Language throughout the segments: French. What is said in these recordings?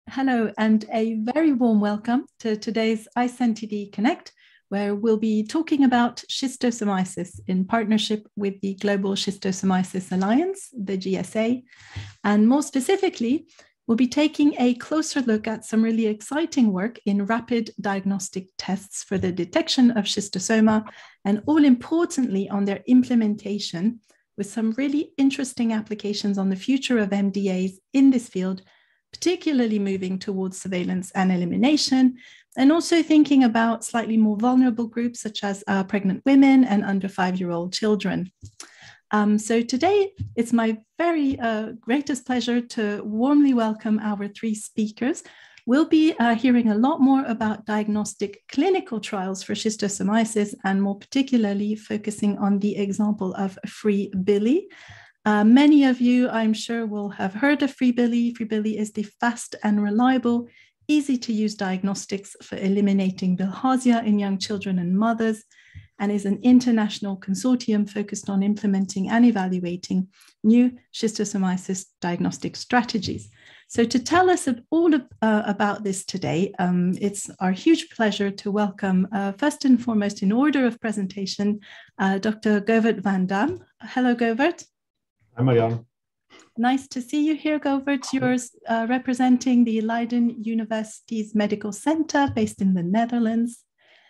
Hello, and a very warm welcome to today's iScienTD Connect, where we'll be talking about schistosomiasis in partnership with the Global Schistosomiasis Alliance, the GSA. And more specifically, we'll be taking a closer look at some really exciting work in rapid diagnostic tests for the detection of schistosoma, and all importantly on their implementation, with some really interesting applications on the future of MDAs in this field, particularly moving towards surveillance and elimination, and also thinking about slightly more vulnerable groups such as pregnant women and under 5-year-old children. So today, it's my very greatest pleasure to warmly welcome our 3 speakers. We'll be hearing a lot more about diagnostic clinical trials for schistosomiasis, and more particularly focusing on the example of FreeBili. Many of you, I'm sure, will have heard of FreeBili. FreeBili is the fast and reliable, easy to use diagnostics for eliminating bilharzia in young children and mothers, and is an international consortium focused on implementing and evaluating new schistosomiasis diagnostic strategies. So to tell us all about this today, it's our huge pleasure to welcome, first and foremost in order of presentation, Dr. Govert van Dam. Hello, Govert. Hi, Marianne. Nice to see you here, Govert. You're representing the Leiden University's Medical Center based in the Netherlands.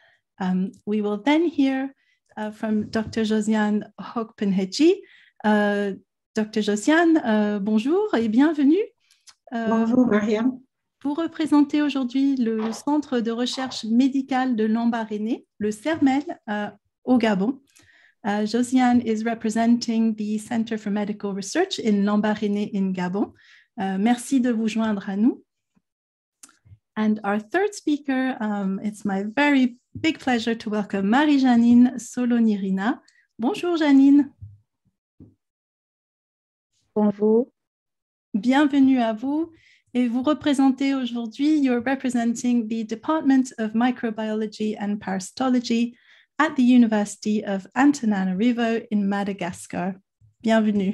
We will then hear from Dr. Josiane Hokpenhedji. Dr. Josiane, bonjour et bienvenue. Bonjour, Marianne. Vous représentez aujourd'hui le Centre de recherche médicale de Lambaréné, le CERMEL, au Gabon. Josiane is representing the Center for Medical Research in Lambaréné in Gabon. Merci de vous joindre à nous. And our third speaker, it's my very big pleasure to welcome Marie-Janine Solonirina. Bonjour, Janine. Bonjour. Bienvenue à vous. Et vous représentez aujourd'hui, you're representing the Department of Microbiology and Parasitology at the University of Antananarivo in Madagascar. Bienvenue.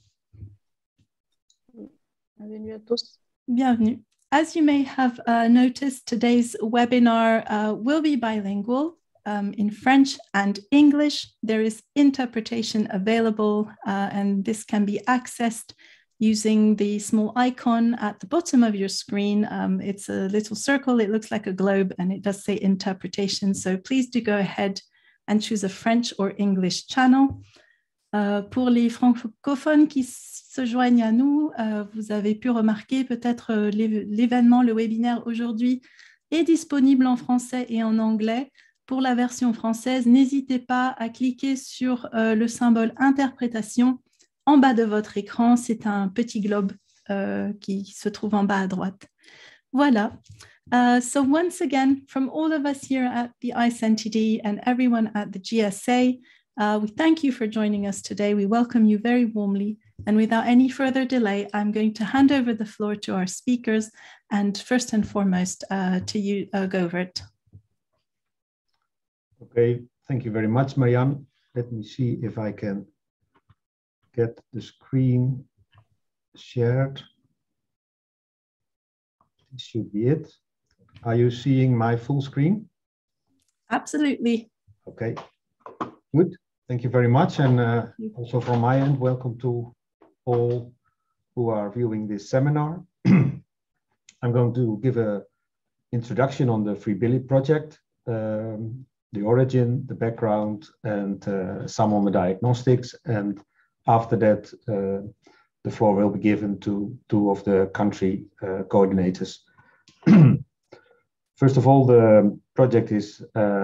Bienvenue à tous. Bienvenue. As you may have noticed, today's webinar will be bilingual in French and English. There is interpretation available, and this can be accessed using the small icon at the bottom of your screen. It's a little circle, it looks like a globe, and it does say interpretation. So please do go ahead and choose a French or English channel. Pour les francophones qui se joignent à nous, vous avez pu remarquer peut-être l'événement, le webinaire aujourd'hui est disponible en français et en anglais. Pour la version française, n'hésitez pas à cliquer sur le symbole interprétation en bas de votre écran. C'est un petit globe qui se trouve en bas à droite. Voilà. So once again, from all of us here at the iScienTD and everyone at the GSA, we thank you for joining us today. We welcome you very warmly. And without any further delay, I'm going to hand over the floor to our speakers, and first and foremost to you, Govert. Okay, thank you very much, Marianne. Let me see if I can get the screen shared. This should be it. Are you seeing my full screen? Absolutely. Okay, good. Thank you very much. And also from my end, welcome to all who are viewing this seminar. I'm going to give an introduction on the FreeBili project, the origin, the background, and some on the diagnostics. And after that, the floor will be given to 2 of the country coordinators. First of all, the project is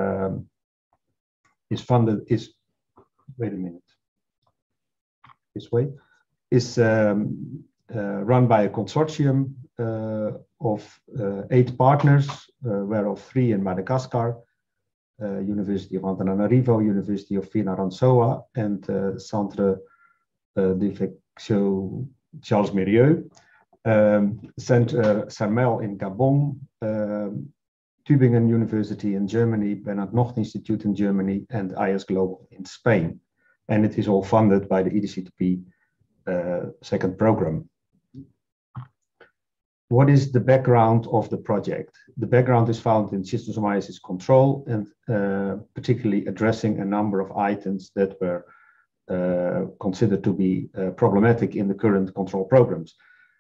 funded, wait a minute, this way, is run by a consortium of 8 partners, whereof 3 in Madagascar, University of Antananarivo, University of Fianarantsoa, and Centre d'Infection Charles Mérieux, Centre CERMEL in Gabon, Tübingen University in Germany, Bernhard Nocht Institute in Germany, and IS Global in Spain. And it is all funded by the EDCTP second program. what is the background of the project? The background is found in schistosomiasis control and particularly addressing a number of items that were considered to be problematic in the current control programs.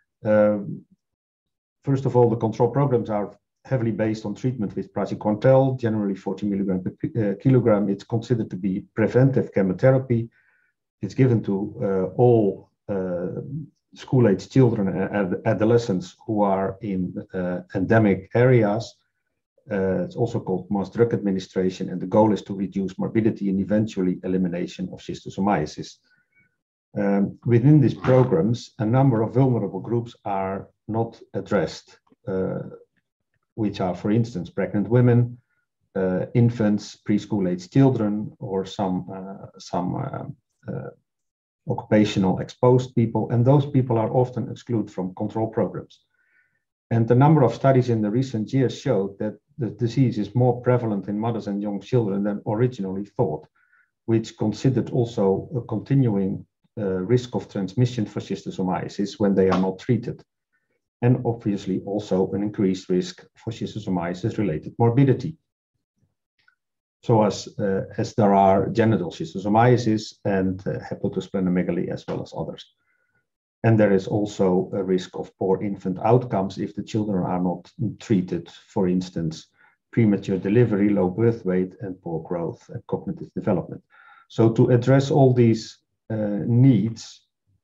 First of all, the control programs are heavily based on treatment with praziquantel, generally 40 milligram per kilogram. It's considered to be preventive chemotherapy. It's given to all school-age children and adolescents who are in endemic areas. It's also called mass drug administration, and the goal is to reduce morbidity and eventually elimination of schistosomiasis. Within these programs, a number of vulnerable groups are not addressed, which are, for instance, pregnant women, infants, preschool-age children, or some occupational exposed people, and those people are often excluded from control programs. And the number of studies in the recent years showed that the disease is more prevalent in mothers and young children than originally thought, which considered also a continuing risk of transmission for schistosomiasis when they are not treated, and obviously also an increased risk for schistosomiasis-related morbidity. So as there are genital schistosomiasis and hepatosplenomegaly as well as others. And there is also a risk of poor infant outcomes if the children are not treated, for instance, premature delivery, low birth weight, and poor growth and cognitive development. So to address all these needs,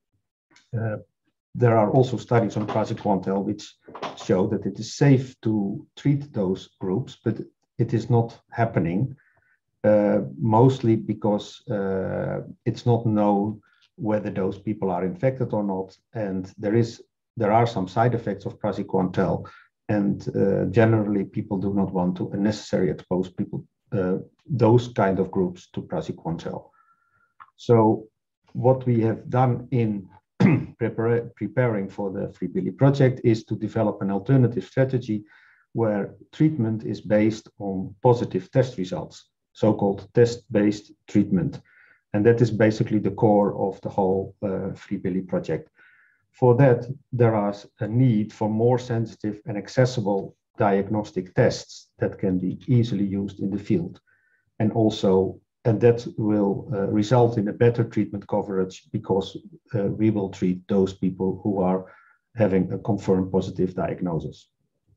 there are also studies on praziquantel which show that it is safe to treat those groups, but it is not happening, mostly because it's not known whether those people are infected or not, and there are some side effects of praziquantel, and generally people do not want to unnecessarily expose people, those kind of groups, to praziquantel. So what we have done in preparing for the Free Billy project is to develop an alternative strategy where treatment is based on positive test results, so-called test-based treatment. And that is basically the core of the whole Free Billy project. For that, there is a need for more sensitive and accessible diagnostic tests that can be easily used in the field. And that will result in a better treatment coverage because we will treat those people who are having a confirmed positive diagnosis.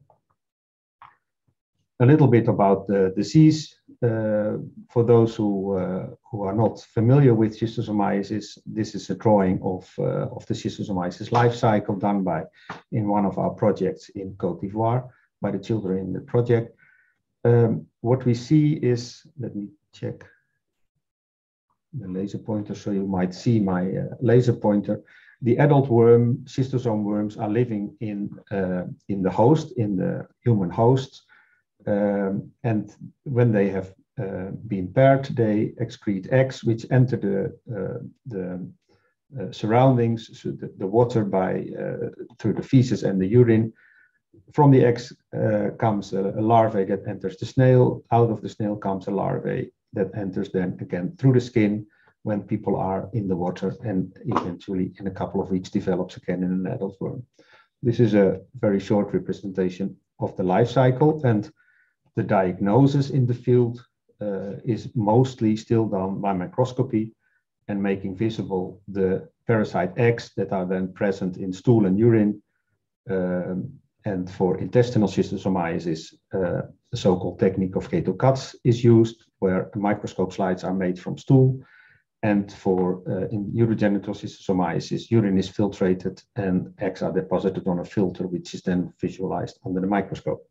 A little bit about the disease. For those who are not familiar with schistosomiasis, this is a drawing of the schistosomiasis life cycle done in one of our projects in Côte d'Ivoire by the children in the project. What we see is, let me check the laser pointer so you might see my laser pointer. The adult worm, schistosome worms, are living in the host, in the human host. And when they have been paired, they excrete eggs which enter the surroundings, so the water through the feces and the urine. From the eggs comes a larvae that enters the snail. Out of the snail comes a larvae that enters then again through the skin when people are in the water, and eventually in a couple of weeks develops again in an adult worm. This is a very short representation of the life cycle, and the diagnosis in the field is mostly still done by microscopy and making visible the parasite eggs that are then present in stool and urine. And for intestinal schistosomiasis, the so-called technique of Kato Katz is used, where microscope slides are made from stool. And for in urogenital schistosomiasis, urine is filtrated and eggs are deposited on a filter, which is then visualized under the microscope.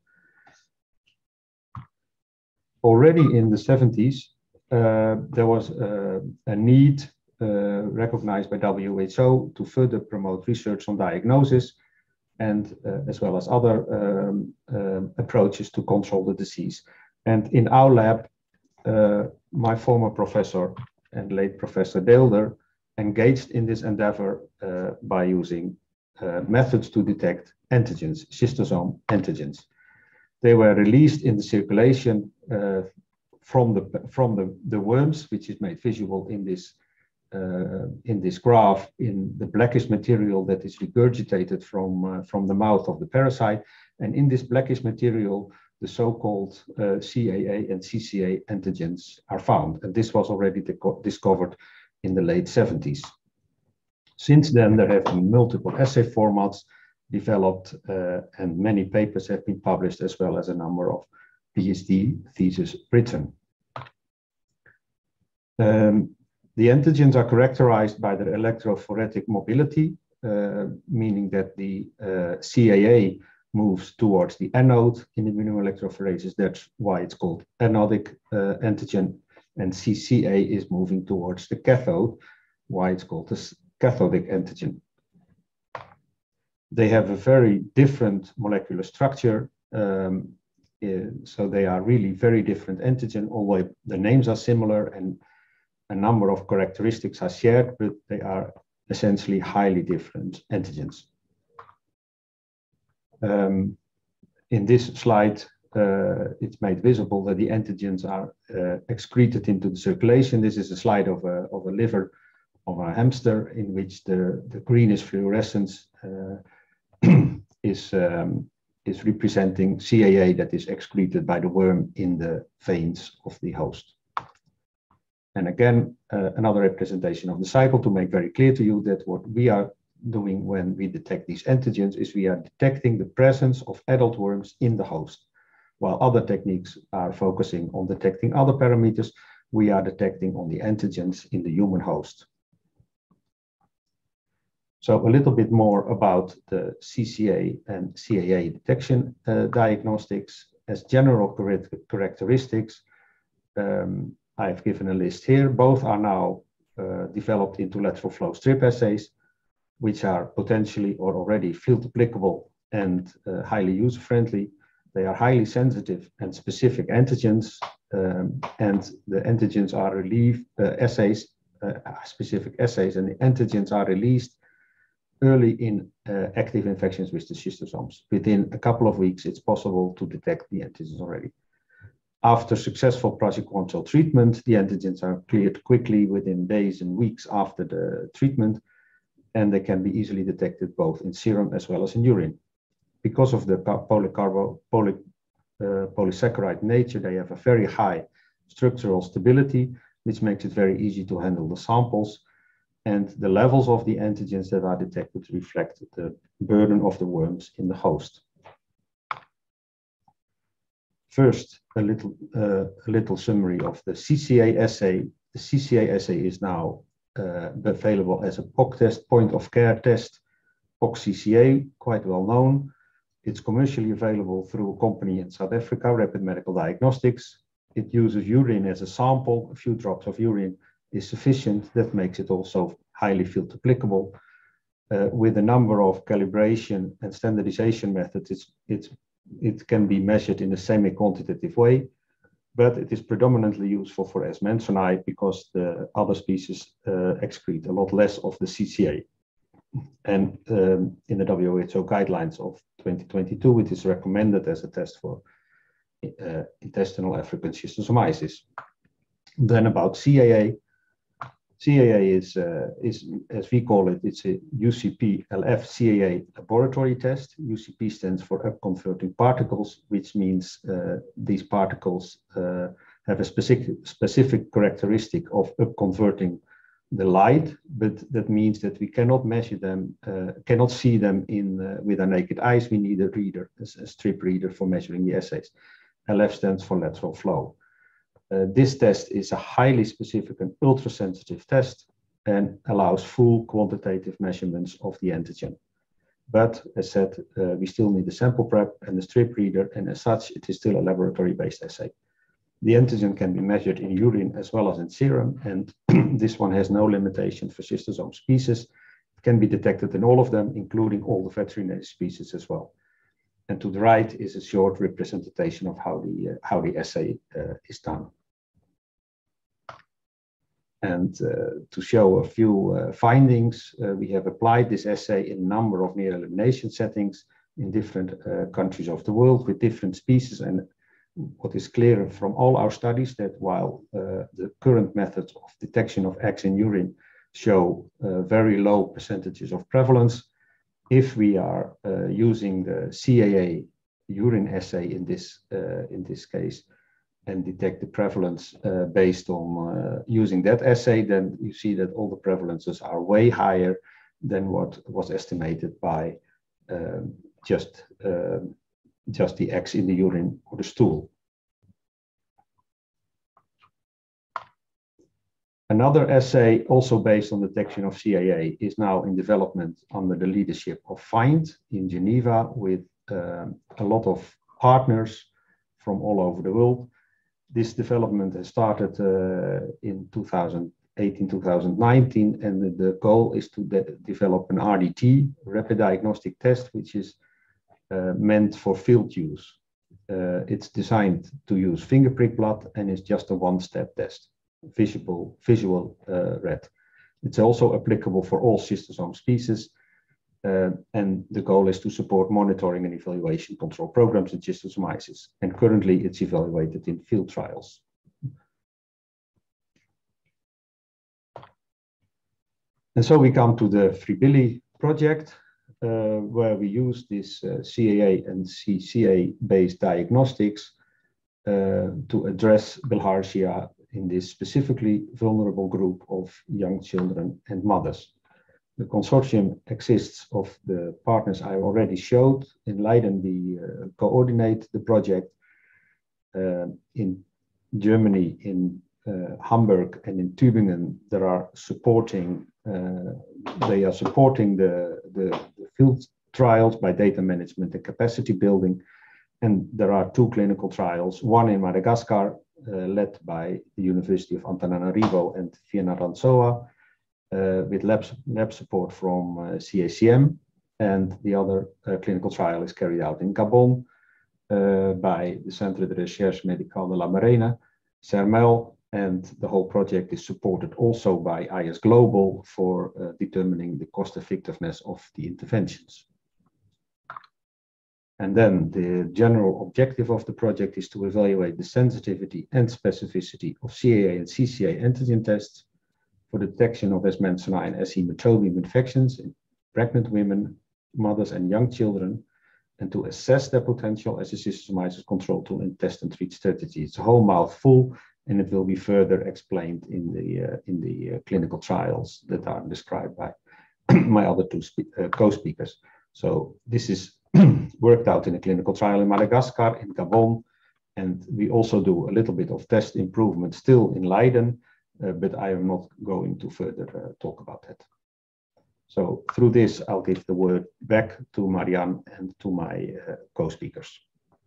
Already in the 70s, there was a need recognized by WHO to further promote research on diagnosis and as well as other approaches to control the disease. And in our lab, my former professor and late Professor Deelder engaged in this endeavor by using methods to detect antigens, schistosome antigens. They were released in the circulation from the worms, which is made visible in this in this graph in the blackish material that is regurgitated from the mouth of the parasite. And in this blackish material, the so-called CAA and CCA antigens are found. And this was already discovered in the late 70s. Since then, there have been multiple assay formats developed and many papers have been published, as well as a number of PhD theses written. The antigens are characterized by their electrophoretic mobility, meaning that the CAA moves towards the anode in immunoelectrophoresis. That's why it's called anodic antigen. And CCA is moving towards the cathode, why it's called the cathodic antigen. They have a very different molecular structure. So they are really very different antigen, although the names are similar and a number of characteristics are shared, but they are essentially highly different antigens. In this slide, it's made visible that the antigens are excreted into the circulation. This is a slide of a liver of a hamster in which the greenish fluorescence is representing CAA that is excreted by the worm in the veins of the host. And again, another representation of the cycle to make very clear to you that what we are doing when we detect these antigens is we are detecting the presence of adult worms in the host. While other techniques are focusing on detecting other parameters, we are detecting on the antigens in the human host. So a little bit more about the CCA and CAA detection diagnostics. As general characteristics, I've given a list here. Both are now developed into lateral flow strip assays, which are potentially or already field applicable and highly user-friendly. They are highly sensitive and specific antigens, and the antigens are relieved, specific assays, and the antigens are released early in active infections with the schistosomes. Within a couple of weeks, it's possible to detect the antigens already. After successful praziquantel treatment, the antigens are cleared quickly within days and weeks after the treatment, and they can be easily detected both in serum as well as in urine. Because of the polysaccharide nature, they have a very high structural stability, which makes it very easy to handle the samples. And the levels of the antigens that are detected reflect the burden of the worms in the host. First, a little summary of the CCA assay. The CCA assay is now available as a POC test, point of care test, POC-CCA, quite well known. It's commercially available through a company in South Africa, Rapid Medical Diagnostics. It uses urine as a sample. A few drops of urine is sufficient. That makes it also highly field applicable. With a number of calibration and standardization methods, it can be measured in a semi-quantitative way, but it is predominantly useful for S. mansoni because the other species excrete a lot less of the CCA. And in the WHO guidelines of 2022, it is recommended as a test for intestinal African schistosomiasis. Then about CAA. CAA is, as we call it, it's a UCP-LF CAA laboratory test. UCP stands for up-converting particles, which means these particles have a specific characteristic of up-converting the light, but that means that we cannot measure them, cannot see them with our naked eyes. We need a reader, a strip reader for measuring the assays. LF stands for lateral flow. This test is a highly specific and ultra-sensitive test and allows full quantitative measurements of the antigen. But as said, we still need the sample prep and the strip reader, and as such, it is still a laboratory-based assay. The antigen can be measured in urine as well as in serum, and this one has no limitation for schistosome species. It can be detected in all of them, including all the veterinary species as well. And to the right is a short representation of how the assay is done. And to show a few findings, we have applied this assay in a number of near elimination settings in different countries of the world with different species. And what is clear from all our studies that while the current methods of detection of eggs in urine show very low percentages of prevalence. If we are using the CAA urine assay in this case and detect the prevalence based on using that assay, then you see that all the prevalences are way higher than what was estimated by just the X in the urine or the stool. Another assay, also based on detection of CAA, is now in development under the leadership of FIND in Geneva with a lot of partners from all over the world. This development has started in 2018-2019, and the goal is to develop an RDT, rapid diagnostic test, which is meant for field use. It's designed to use finger prick blood and is just a one-step test. Visual red. It's also applicable for all schistosome species, and the goal is to support monitoring and evaluation control programs in schistosomiasis. And currently, it's evaluated in field trials. And so we come to the Fribili project, where we use this CAA and CCA-based diagnostics to address bilharzia in this specifically vulnerable group of young children and mothers. The consortium exists of the partners I already showed. In Leiden, we coordinate the project. In Germany, in Hamburg and in Tübingen, they are supporting the field trials by data management and capacity building. And there are 2 clinical trials, one in Madagascar, led by the University of Antananarivo and Fianarantsoa, with lab support from CACM, and the other clinical trial is carried out in Gabon by the Centre de Recherche Médicale de la Marina, CERMEL, and the whole project is supported also by IS Global for determining the cost effectiveness of the interventions. And then the general objective of the project is to evaluate the sensitivity and specificity of CAA and CCA antigen tests for detection of S. mansoni and S. hematobium infections in pregnant women, mothers, and young children, and to assess their potential as a schistosomiasis control tool in test and treat strategy. It's a whole mouthful, and it will be further explained in the clinical trials that are described by my other 2 co-speakers. So this is worked out in a clinical trial in Madagascar, in Gabon, and we also do a little bit of test improvement still in Leiden, but I am not going to further talk about that. So through this, I'll give the word back to Marianne and to my co-speakers.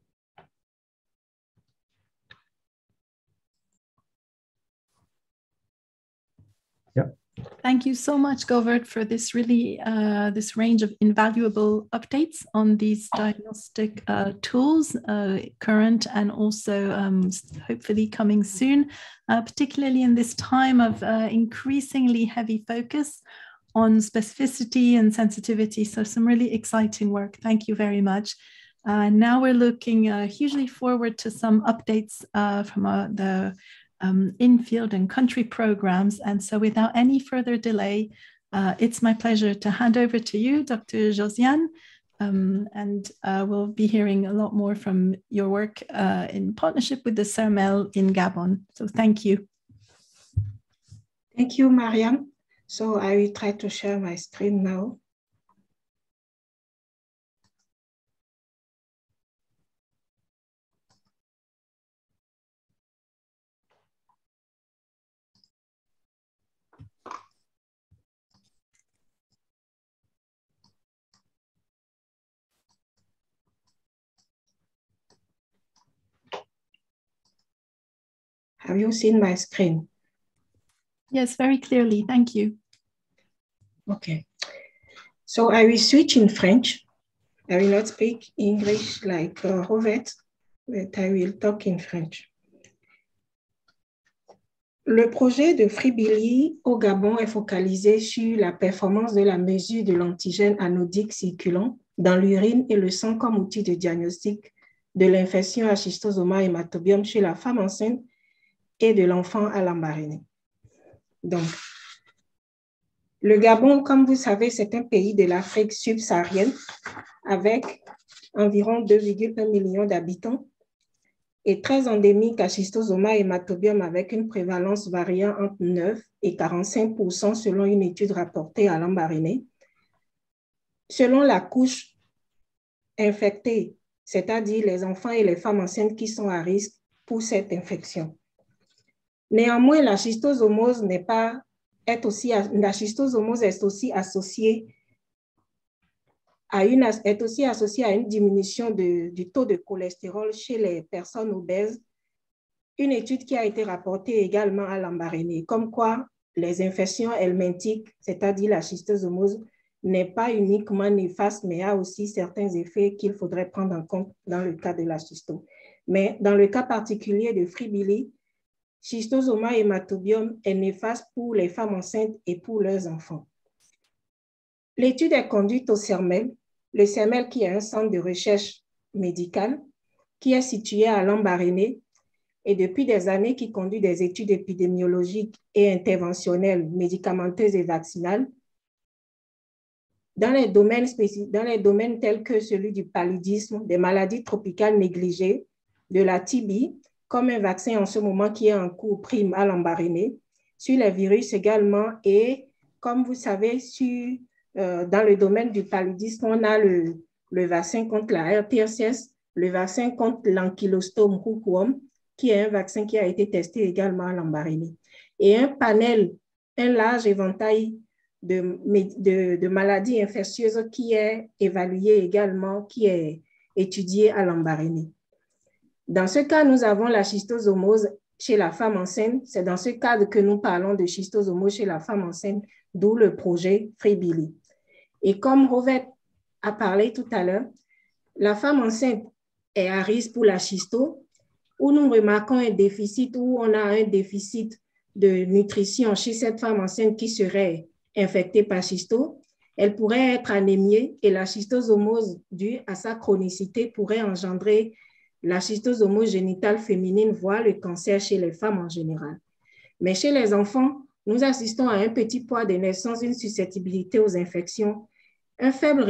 Yeah. Thank you so much, Govert, for this really this range of invaluable updates on these diagnostic tools, current and also hopefully coming soon, particularly in this time of increasingly heavy focus on specificity and sensitivity. So some really exciting work. Thank you very much. Now we're looking hugely forward to some updates from the in-field and country programs. And so without any further delay, it's my pleasure to hand over to you, Dr. Josiane, and we'll be hearing a lot more from your work in partnership with the CERMEL in Gabon. So thank you. Thank you, Mariam. So I will try to share my screen now. Have you seen my screen? Yes, very clearly. Thank you. Okay. So I will switch in French. I will not speak English like Rovette, but I will talk in French. Le projet de Fribili au Gabon est focalisé sur la performance de la mesure de l'antigène anodique circulant dans l'urine et le sang comme outil de diagnostic de l'infection à schistosoma hématobium chez la femme enceinte et de l'enfant à l'embaréné. Donc, Le Gabon, comme vous savez, c'est un pays de l'Afrique subsaharienne avec environ 2,1 millions d'habitants et très endémique à Schistosoma hématobium avec une prévalence variant entre 9 et 45% selon une étude rapportée à Lambaréné. Selon la couche infectée, c'est-à-dire les enfants et les femmes enceintes qui sont à risque pour cette infection. Néanmoins, la schistosomose est aussi associée à une diminution du taux de cholestérol chez les personnes obèses. Une étude qui a été rapportée également à Lambaréné, comme quoi les infections helminthiques, c'est-à-dire la schistosomose, n'est pas uniquement néfaste, mais a aussi certains effets qu'il faudrait prendre en compte dans le cas de la schisto. Mais dans le cas particulier de Free Billy, Schistosoma hématobium est néfaste pour les femmes enceintes et pour leurs enfants. L'étude est conduite au CERMEL, le CERMEL qui est un centre de recherche médicale qui est situé à Lambaréné et depuis des années qui conduit des études épidémiologiques et interventionnelles, médicamenteuses et vaccinales dans les domaines tels que celui du paludisme, des maladies tropicales négligées, de la TB, comme un vaccin en ce moment qui est en cours prime à Lambaréné, sur les virus également et comme vous savez, dans le domaine du paludisme, on a le vaccin contre la RTSS, le vaccin contre l'ankylostome hookworm, qui est un vaccin qui a été testé également à Lambaréné. Et un large éventail de maladies infectieuses qui est évalué également, qui est étudié à Lambaréné. Dans ce cas, nous avons la schistosomose chez la femme enceinte. C'est dans ce cadre que nous parlons de schistosomose chez la femme enceinte, d'où le projet Free Billy. Et comme Rovette a parlé tout à l'heure, la femme enceinte est à risque pour la schisto, où nous remarquons un déficit, où on a un déficit de nutrition chez cette femme enceinte qui serait infectée par schisto. Elle pourrait être anémiée et la schistosomose, due à sa chronicité, pourrait engendrer la schistosomose génitale féminine, voire le cancer chez les femmes en général. Mais chez les enfants, nous assistons à un petit poids de naissance, une susceptibilité aux infections, une faible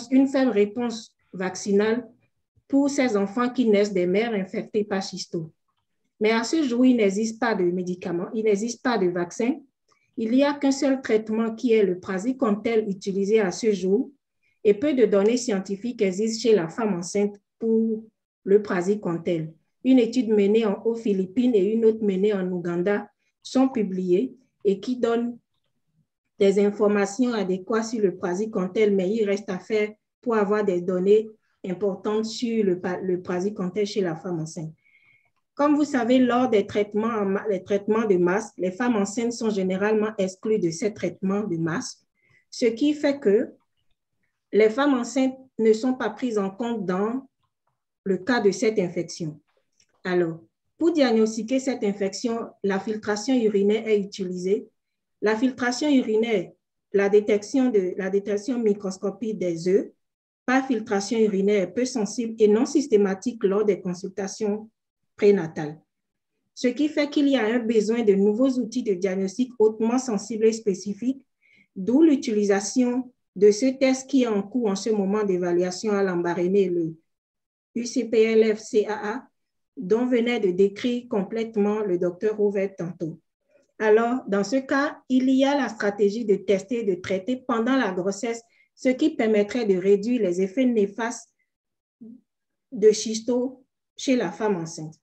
réponse vaccinale pour ces enfants qui naissent des mères infectées par schisto. Mais à ce jour, il n'existe pas de médicaments, il n'existe pas de vaccin. Il n'y a qu'un seul traitement qui est le praziquantel utilisé à ce jour et peu de données scientifiques existent chez la femme enceinte pour le praziquantel. Une étude menée aux Philippines et une autre menée en Ouganda sont publiées et qui donnent des informations adéquates sur le praziquantel, mais il reste à faire pour avoir des données importantes sur le praziquantel chez la femme enceinte. Comme vous savez, lors des traitements de masse, les femmes enceintes sont généralement exclues de ces traitements de masse, ce qui fait que les femmes enceintes ne sont pas prises en compte dans le cas de cette infection. Alors, pour diagnostiquer cette infection, la filtration urinaire est utilisée. La filtration urinaire, la détection microscopique des œufs par filtration urinaire peu sensible et non systématique lors des consultations prénatales. Ce qui fait qu'il y a un besoin de nouveaux outils de diagnostic hautement sensibles et spécifiques, d'où l'utilisation de ce test qui est en cours en ce moment d'évaluation à Lambaréné, le UCPLF-CAA, dont venait de décrire complètement le docteur Rovette tantôt. Alors, dans ce cas, il y a la stratégie de tester et de traiter pendant la grossesse, ce qui permettrait de réduire les effets néfastes de schisto chez la femme enceinte.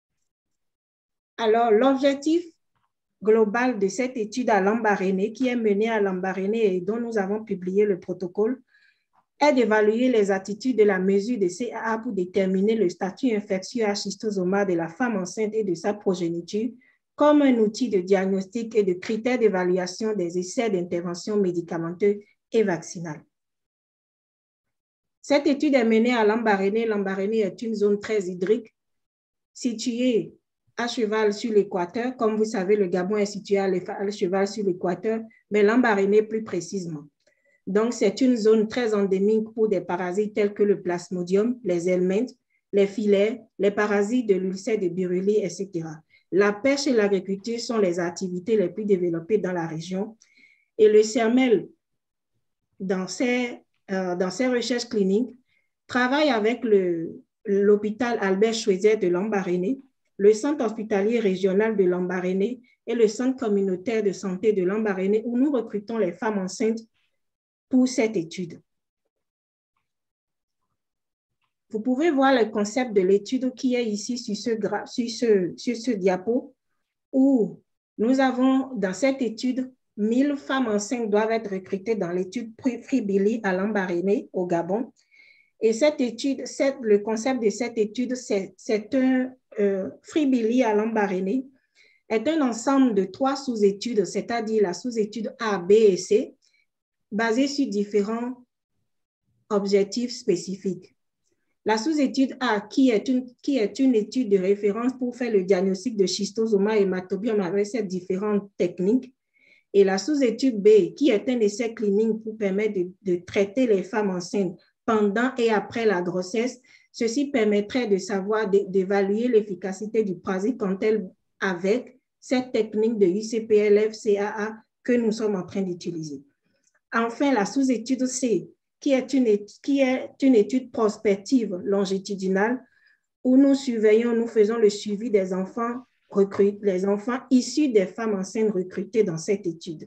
Alors, l'objectif global de cette étude à Lambaréné, qui est menée à Lambaréné et dont nous avons publié le protocole, est d'évaluer les attitudes de la mesure de CAA pour déterminer le statut infectieux à schistosoma de la femme enceinte et de sa progéniture comme un outil de diagnostic et de critères d'évaluation des essais d'intervention médicamenteuse et vaccinale. Cette étude est menée à Lambaréné. Lambaréné est une zone très hydrique située à cheval sur l'équateur. Comme vous savez, le Gabon est situé à cheval sur l'équateur, mais Lambaréné plus précisément. Donc, c'est une zone très endémique pour des parasites tels que le plasmodium, les helminths, les filets, les parasites de l'ulcère de Buruli, etc. La pêche et l'agriculture sont les activités les plus développées dans la région. Et le CERMEL, dans ses recherches cliniques, travaille avec l'hôpital Albert Schweitzer de Lambaréné, le centre hospitalier régional de Lambaréné et le centre communautaire de santé de Lambaréné, où nous recrutons les femmes enceintes pour cette étude. Vous pouvez voir le concept de l'étude qui est ici sur ce diapo, où nous avons dans cette étude 1000 femmes enceintes doivent être recrutées dans l'étude Free-Billy à Lambaréné au Gabon. Et cette étude, le concept de cette étude, c'est un Free-Billy à Lambaréné est un ensemble de 3 sous-études, c'est-à-dire la sous-étude A, B et C, basée sur différents objectifs spécifiques. La sous-étude A, qui est une étude de référence pour faire le diagnostic de schistosoma hématobiome avec ces différentes techniques, et la sous-étude B, qui est un essai clinique pour permettre de traiter les femmes enceintes pendant et après la grossesse. Ceci permettrait de savoir, d'évaluer l'efficacité du praziquantel avec cette technique de UCPLF-CAA que nous sommes en train d'utiliser. Enfin, la sous-étude C, qui est une étude prospective longitudinale où nous faisons le suivi des enfants les enfants issus des femmes enceintes recrutées dans cette étude.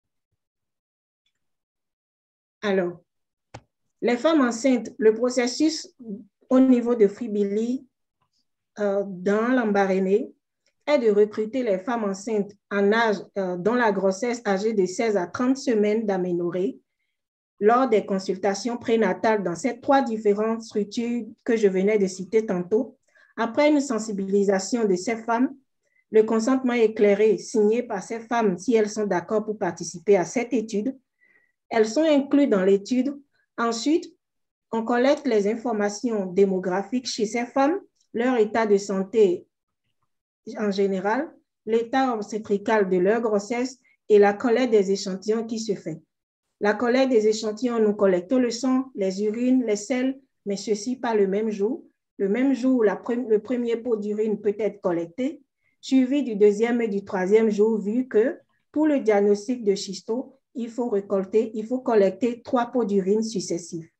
Alors, les femmes enceintes, le processus au niveau de Free-Billy dans Lambaréné est de recruter les femmes enceintes en âge, dont la grossesse âgée de 16 à 30 semaines d'aménorrhée lors des consultations prénatales dans ces 3 différentes structures que je venais de citer tantôt. Après une sensibilisation de ces femmes, le consentement éclairé signé par ces femmes si elles sont d'accord pour participer à cette étude, elles sont incluses dans l'étude. Ensuite, on collecte les informations démographiques chez ces femmes, leur état de santé en général, l'état obstétrical de leur grossesse et la collecte des échantillons qui se fait. La collecte des échantillons, nous collectons le sang, les urines, les selles, mais ceci pas le même jour. Le même jour, le premier pot d'urine peut être collecté, suivi du 2e et du 3e jour, vu que pour le diagnostic de schisto, il faut collecter 3 pots d'urine successifs.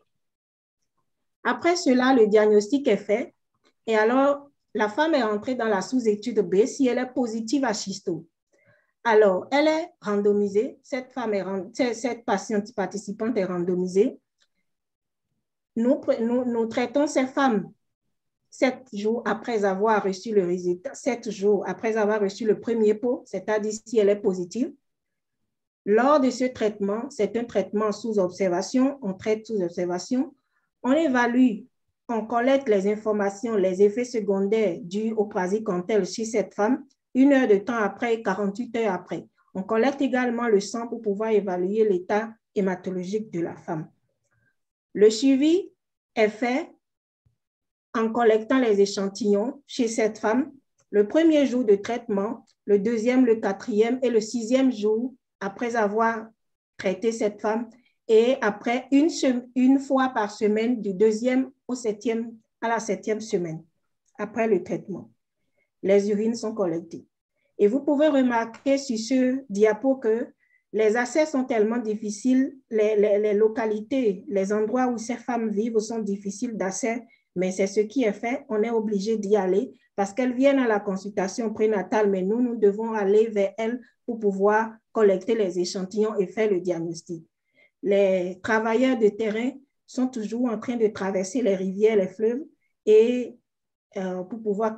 Après cela, le diagnostic est fait et alors la femme est entrée dans la sous-étude B si elle est positive à schisto. Alors, elle est randomisée, cette participante est randomisée. Nous traitons ces femmes 7 jours après avoir reçu le résultat, 7 jours après avoir reçu le premier pot, c'est-à-dire si elle est positive. Lors de ce traitement, c'est un traitement sous observation, on traite sous observation, on évalue, on collecte les informations, les effets secondaires dus au praziquantel chez cette femme, 1 heure de temps après et 48 heures après. On collecte également le sang pour pouvoir évaluer l'état hématologique de la femme. Le suivi est fait en collectant les échantillons chez cette femme, le premier jour de traitement, le 2e, le 4e et le 6e jour après avoir traité cette femme et après une fois par semaine du 2e à la 7e semaine après le traitement. Les urines sont collectées. Et vous pouvez remarquer sur ce diapo que les accès sont tellement difficiles, les localités, les endroits où ces femmes vivent sont difficiles d'accès, mais c'est ce qui est fait, on est obligé d'y aller parce qu'elles viennent à la consultation prénatale, mais nous devons aller vers elles pour pouvoir collecter les échantillons et faire le diagnostic. Les travailleurs de terrain sont toujours en train de traverser les rivières, les fleuves et pour pouvoir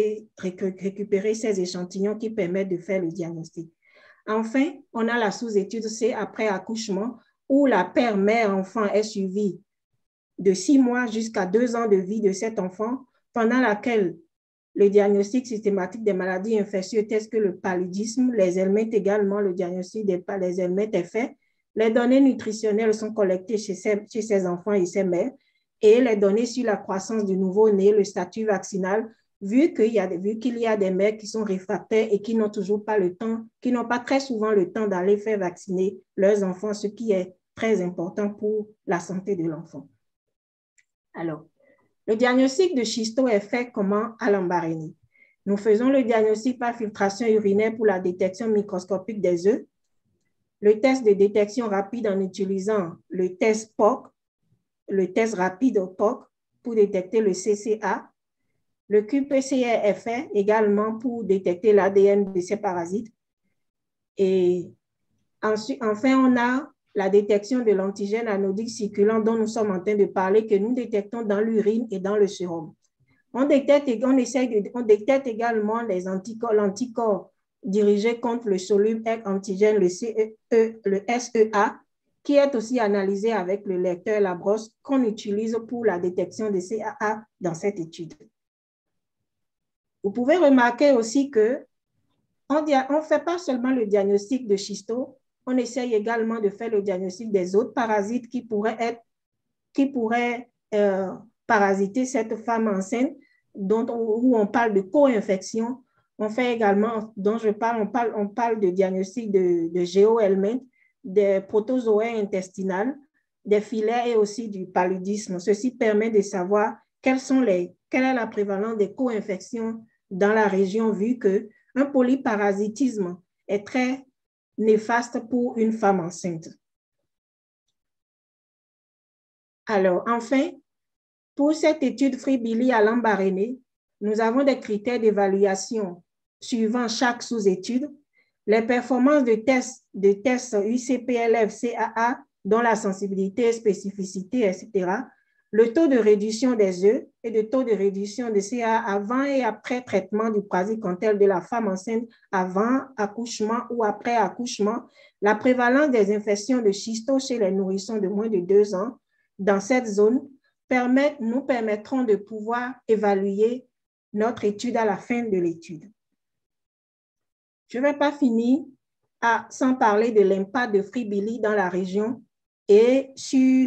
récupérer ces échantillons qui permettent de faire le diagnostic. Enfin, on a la sous-étude C après accouchement où la mère-enfant est suivie de 6 mois jusqu'à 2 ans de vie de cet enfant, pendant laquelle le diagnostic systématique des maladies infectieuses telles que le paludisme, les helminthes également, le diagnostic des helminthes est fait. Les données nutritionnelles sont collectées chez ces enfants et ces mères et les données sur la croissance du nouveau-né, le statut vaccinal, vu qu'il y a des mères qui sont réfractaires et qui n'ont toujours pas le temps, qui n'ont pas très souvent le temps d'aller faire vacciner leurs enfants, ce qui est très important pour la santé de l'enfant. Alors, le diagnostic de schisto est fait comment à Lambaréné? Nous faisons le diagnostic par filtration urinaire pour la détection microscopique des œufs. le test de détection rapide en utilisant le test POC, le test rapide au POC pour détecter le CCA, le qPCR-FR également pour détecter l'ADN de ces parasites. Et ensuite, enfin, on a la détection de l'antigène anodique circulant dont nous sommes en train de parler, que nous détectons dans l'urine et dans le sérum. On détecte également les l'anticorps dirigé contre le soluble antigène, le SEA, qui est aussi analysé avec le lecteur Labros qu'on utilise pour la détection des CAA dans cette étude. Vous pouvez remarquer aussi qu'on ne fait pas seulement le diagnostic de schisto, on essaye également de faire le diagnostic des autres parasites qui pourraient parasiter cette femme enceinte, où on parle de co-infection. On fait également, on parle de diagnostic de géohelminthes, des protozoaires intestinales, des filets et aussi du paludisme. Ceci permet de savoir quelle est la prévalence des co-infections dans la région, vu qu'un polyparasitisme est très néfaste pour une femme enceinte. Alors, enfin, pour cette étude Free Billy à Lambaréné, nous avons des critères d'évaluation suivant chaque sous-étude. Les performances de tests UCPLF, CAA, dont la sensibilité, spécificité, etc. Le taux de réduction des œufs et le taux de réduction de CAA avant et après traitement du praziquantel de la femme enceinte avant accouchement ou après accouchement, la prévalence des infections de schisto chez les nourrissons de moins de 2 ans dans cette zone nous permettront de pouvoir évaluer notre étude à la fin de l'étude. Je ne vais pas finir sans parler de l'impact de Free Billy dans la région et sur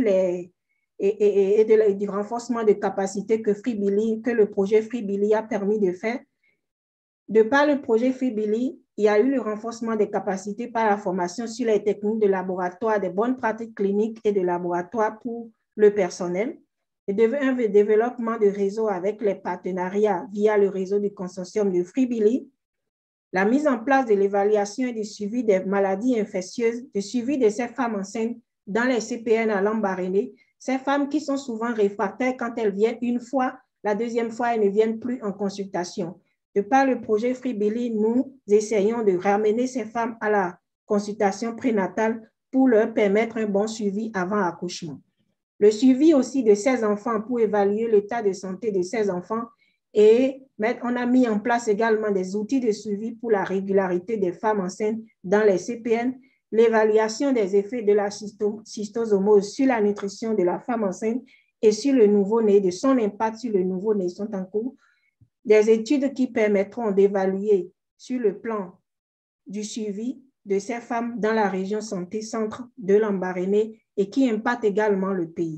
du renforcement de capacité que le projet Free Billy a permis de faire. De par le projet Free Billy, il y a eu le renforcement des capacités par la formation sur les techniques de laboratoire, des bonnes pratiques cliniques et de laboratoire pour le personnel, et un développement de réseau avec les partenariats via le réseau du consortium de Free Billy, la mise en place de l'évaluation et du suivi des maladies infectieuses, du suivi de ces femmes enceintes dans les CPN à Lambaréné, ces femmes qui sont souvent réfractaires quand elles viennent une fois, la deuxième fois, elles ne viennent plus en consultation. De par le projet Free Billy, nous essayons de ramener ces femmes à la consultation prénatale pour leur permettre un bon suivi avant accouchement. Le suivi aussi de ces enfants pour évaluer l'état de santé de ces enfants et on a mis en place également des outils de suivi pour la régularité des femmes enceintes dans les CPN, l'évaluation des effets de la schistosomose sur la nutrition de la femme enceinte et sur le nouveau-né, de son impact sur le nouveau-né sont en cours. Des études qui permettront d'évaluer sur le plan du suivi de ces femmes dans la région santé centre de Lambaréné et qui impactent également le pays.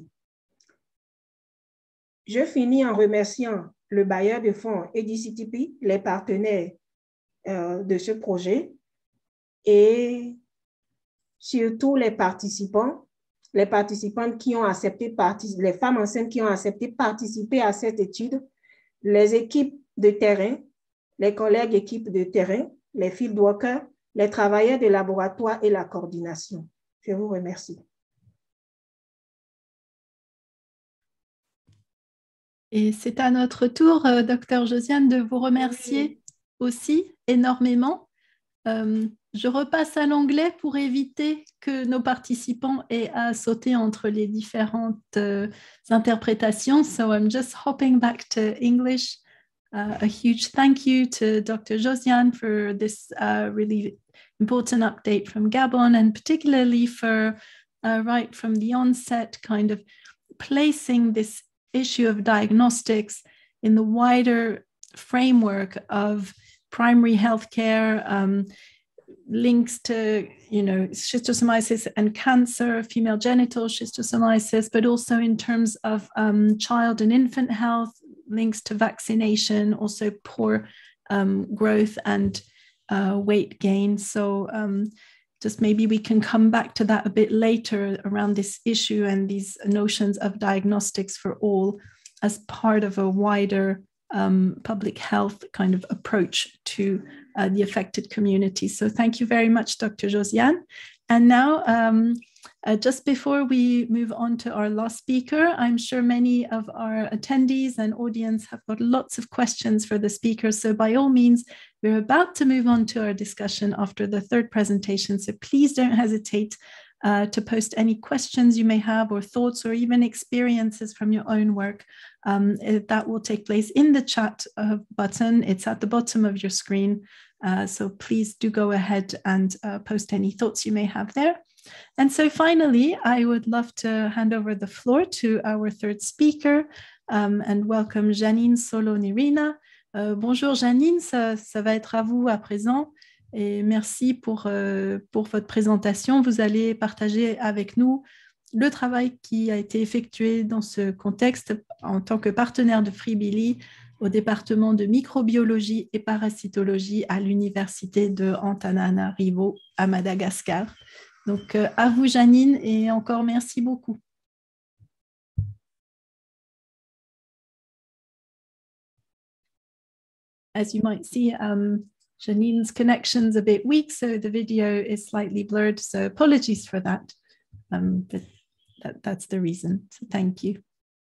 Je finis en remerciant le bailleur de fonds EDCTP, les partenaires de ce projet et surtout les participantes qui ont accepté, les femmes enceintes qui ont accepté de participer à cette étude, les équipes de terrain, les collègues équipes de terrain, les field workers, les travailleurs de laboratoire et la coordination. Je vous remercie. Et c'est à notre tour, Dr Josiane, de vous remercier aussi énormément. Je repasse à l'anglais pour éviter que nos participants aient à sauter entre les différentes interprétations. So I'm just hopping back to English. A huge thank you to Dr. Josiane for this really important update from Gabon, and particularly for right from the onset, kind of placing this issue of diagnostics in the wider framework of primary healthcare, links to, schistosomiasis and cancer, female genital schistosomiasis, but also in terms of child and infant health, links to vaccination, also poor growth and weight gain. So just maybe we can come back to that a bit later around this issue and these notions of diagnostics for all as part of a wider public health kind of approach to the affected community. So thank you very much, Dr. Josiane. And now, just before we move on to our last speaker, I'm sure many of our attendees and audience have got lots of questions for the speakers. So by all means, we're about to move on to our discussion after the third presentation. So please don't hesitate to post any questions you may have or thoughts or even experiences from your own work. That will take place in the chat button. It's at the bottom of your screen. So please do go ahead and post any thoughts you may have there. And so finally, I would love to hand over the floor to our third speaker and welcome Janine Solo-Nirina. Bonjour Janine, ça va être à vous à présent. Et merci pour votre présentation. Vous allez partager avec nous le travail qui a été effectué dans ce contexte en tant que partenaire de Free-Billy au département de microbiologie et parasitologie à l'université de Antananarivo à Madagascar. Donc, à vous, Janine, et encore merci beaucoup. As you might see, Janine's connection's a bit weak, so the video is slightly blurred, so apologies for that. But that's the reason, so thank you.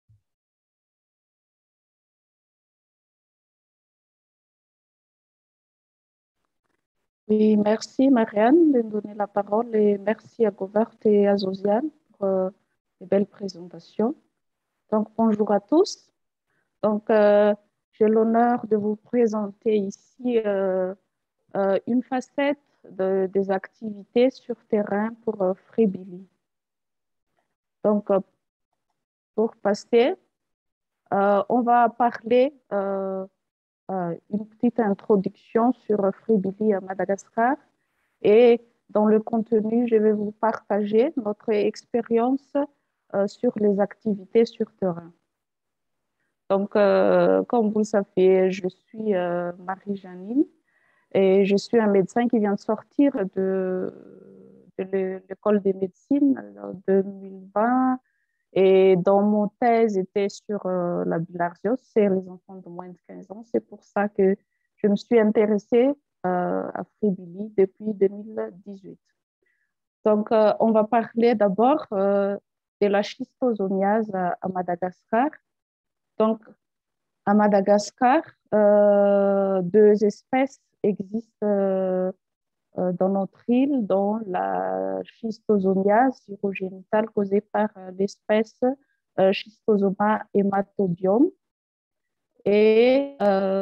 Oui, merci Marianne de me donner la parole et merci à Govert et à Josiane pour les belles présentations. Donc, bonjour à tous. Donc, j'ai l'honneur de vous présenter ici une facette des activités sur terrain pour Free-Billy. Donc, pour passer, on va parler une petite introduction sur Free-Billy à Madagascar et dans le contenu, je vais vous partager notre expérience sur les activités sur terrain. Donc, comme vous le savez, je suis Marie-Janine et je suis un médecin qui vient de sortir de l'école de médecine en 2020. Et dans mon thèse, était sur la bilharziose, c'est les enfants de moins de 15 ans. C'est pour ça que je me suis intéressée à Free-Billy depuis 2018. Donc, on va parler d'abord de la schistosomiase à Madagascar. Donc, à Madagascar, deux espèces existent dans notre île, dont la schistosomiase urogénitale causée par l'espèce Schistosoma hematobium et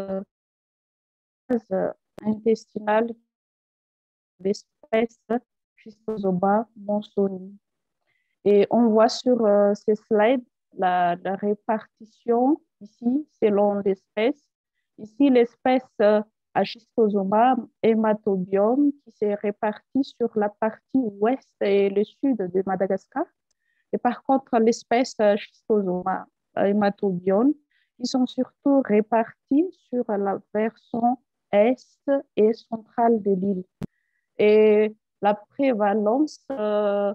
intestinale l'espèce Schistosoma monsoni. Et on voit sur ces slides la répartition ici selon l'espèce. Ici, l'espèce à Schistosoma hematobium qui s'est répartie sur la partie ouest et le sud de Madagascar. Et par contre, l'espèce Schistosoma hematobium, ils sont surtout répartis sur la version est et centrale de l'île. Et la prévalence de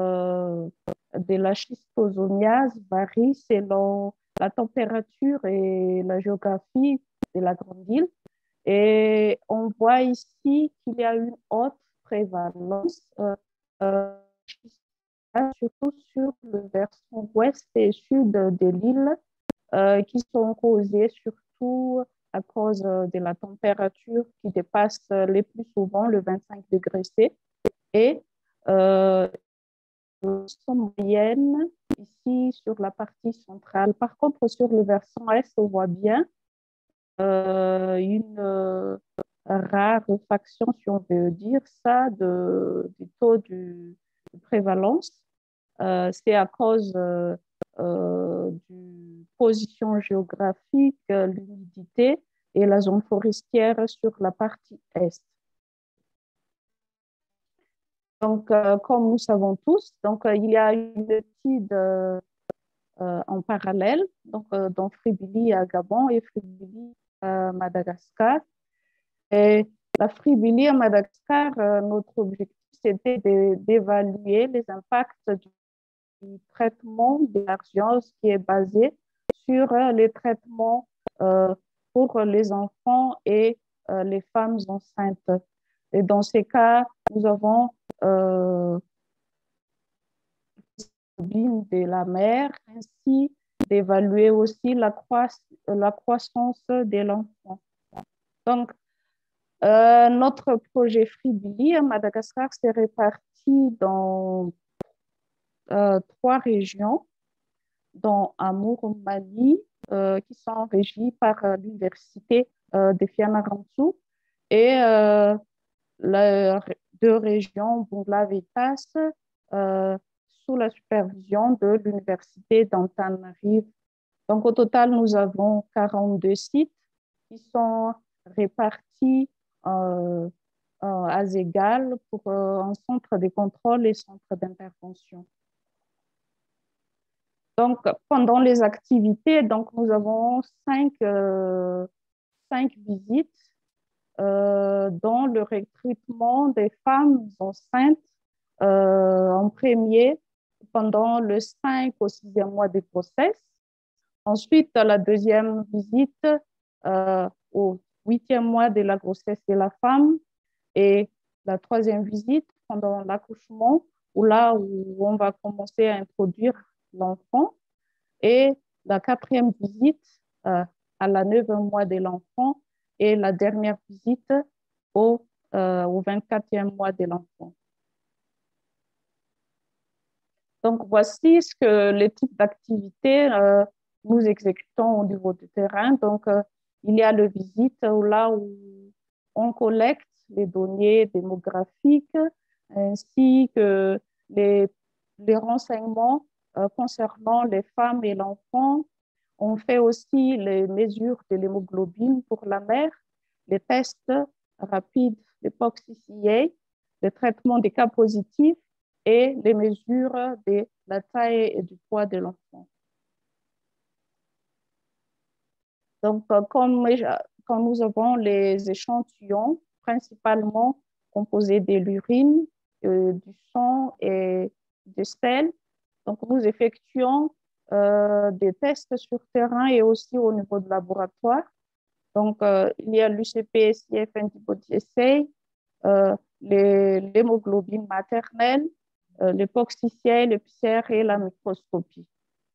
la schistosomiase varie selon la température et la géographie de la grande île. Et on voit ici qu'il y a une haute prévalence, surtout sur le versant ouest et sud de l'île, qui sont causées surtout à cause de la température qui dépasse le plus souvent le 25 degrés C. Et sont moyennes ici sur la partie centrale. Par contre, sur le versant est, on voit bien une raréfaction, si on veut dire ça, du taux de prévalence. C'est à cause du position géographique, l'humidité et la zone forestière sur la partie est. Donc, comme nous savons tous, donc, il y a une étude en parallèle, donc, dans Free-Billy à Gabon et Free-Billy à Madagascar. Et la Free-Billy à Madagascar, notre objectif, c'était d'évaluer les impacts du traitement de l'argiose qui est basé sur les traitements pour les enfants et les femmes enceintes. Et dans ces cas, nous avons de la mère, ainsi d'évaluer aussi la croissance de l'enfant. Donc, notre projet Free Billy à Madagascar s'est réparti dans 3 régions, dont Amour, Mali, qui sont régies par l'université de Fianarantsoa, et les 2 régions, Bungla Vetas, sous la supervision de l'université d'Antananarivo. Donc, au total, nous avons 42 sites qui sont répartis à égal pour un centre de contrôle et centre d'intervention. Donc, pendant les activités, donc, nous avons 5 visites dans le recrutement des femmes enceintes en premier pendant le 5 au 6e mois de grossesse. Ensuite, la deuxième visite au 8e mois de la grossesse de la femme et la 3e visite pendant l'accouchement, où on va commencer à introduire l'enfant, et la 4e visite à la 9e mois de l'enfant et la dernière visite au 24e mois de l'enfant. Donc, voici les types d'activités nous exécutons au niveau du terrain. Donc, il y a le visite là où on collecte les données démographiques ainsi que les renseignements concernant les femmes et l'enfant. On fait aussi les mesures de l'hémoglobine pour la mère, les tests rapides d'époque CCA, le traitement des cas positifs et les mesures de la taille et du poids de l'enfant. Donc, quand nous avons les échantillons, principalement composés de l'urine, du sang et du sel, donc nous effectuons des tests sur terrain et aussi au niveau de laboratoire. Donc, il y a l'UCP-SIF Antibody Assay, l'hémoglobine maternelle, l'époque CCA, le PCR et la microscopie.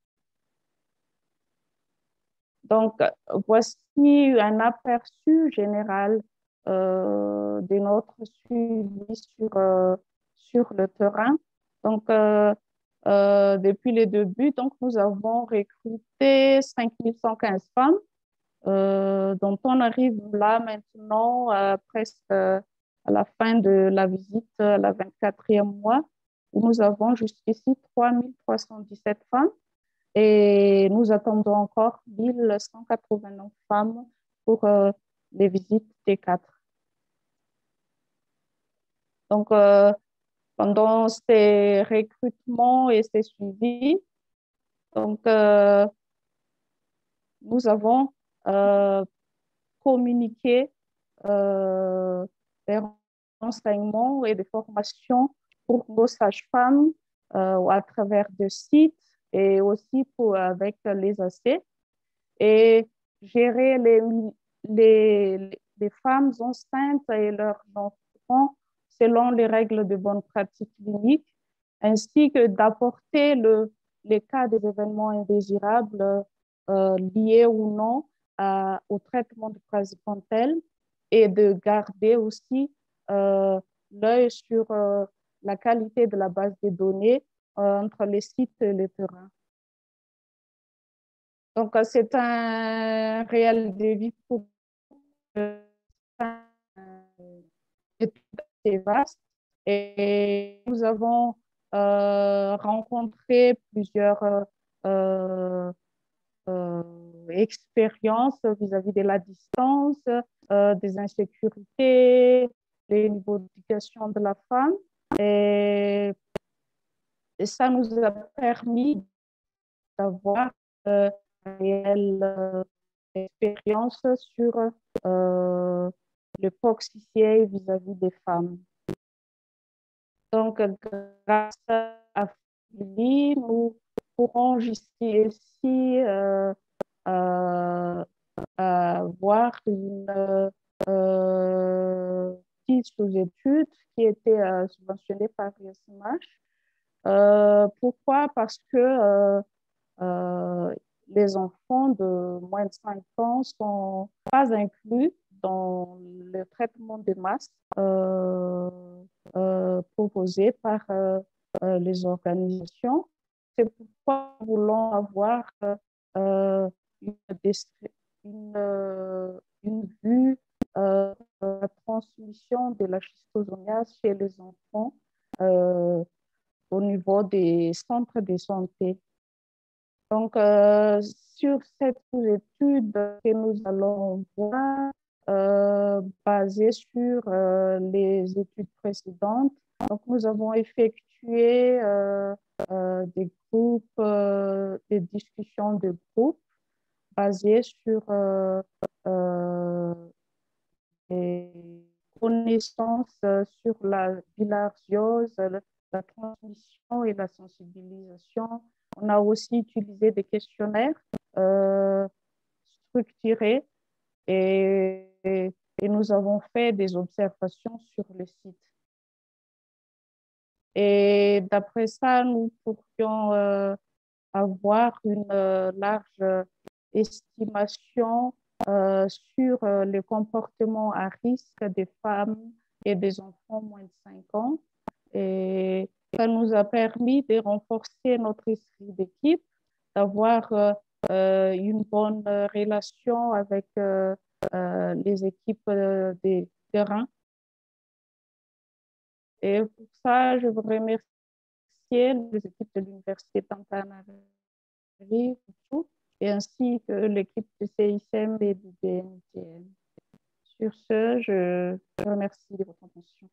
Donc, voici un aperçu général de notre suivi sur le terrain. Donc, depuis les débuts, donc, nous avons recruté 5115 femmes, dont on arrive là maintenant presque à la fin de la visite, la 24e mois, où nous avons jusqu'ici 3317 femmes. Et nous attendons encore 1189 femmes pour les visites T4. Donc, pendant ces recrutements et ces suivis, donc, nous avons communiqué des renseignements et des formations pour nos sages-femmes à travers des sites et aussi avec les AC, et gérer les femmes enceintes et leurs enfants selon les règles de bonne pratique clinique, ainsi que d'apporter les cas des événements indésirables liés ou non au traitement de praziquantel, et de garder aussi l'œil sur la qualité de la base de données entre les sites et les terrains. Donc, c'est un réel défi pour assez vaste, et nous avons rencontré plusieurs expériences vis-à-vis de la distance, des insécurités, les niveaux d'éducation de la femme, et ça nous a permis d'avoir une réelle expérience sur le POC-CCA vis-à-vis des femmes. Donc, grâce à Fili, nous pourrons jusqu'ici avoir une petite sous-étude qui était subventionnée par ISMH. Pourquoi? Parce que les enfants de moins de 5 ans ne sont pas inclus dans le traitement de masse proposé par les organisations. C'est pourquoi nous voulons avoir une vue de la transmission de la schistosomiase chez les enfants au niveau des centres de santé. Donc, sur cette étude que nous allons voir, basée sur les études précédentes, donc nous avons effectué des groupes, des discussions de groupes basées sur des connaissances sur la bilharziose, la transmission et la sensibilisation. On a aussi utilisé des questionnaires structurés et nous avons fait des observations sur le site. Et d'après ça, nous pourrions avoir une large estimation sur les comportements à risque des femmes et des enfants moins de 5 ans. Et ça nous a permis de renforcer notre esprit d'équipe, d'avoir une bonne relation avec les équipes des terrains. Et pour ça, je voudrais remercier les équipes de l'Université d'Antananarivo et ainsi que l'équipe de CICM et du BNTN. Sur ce, je vous remercie de votre attention.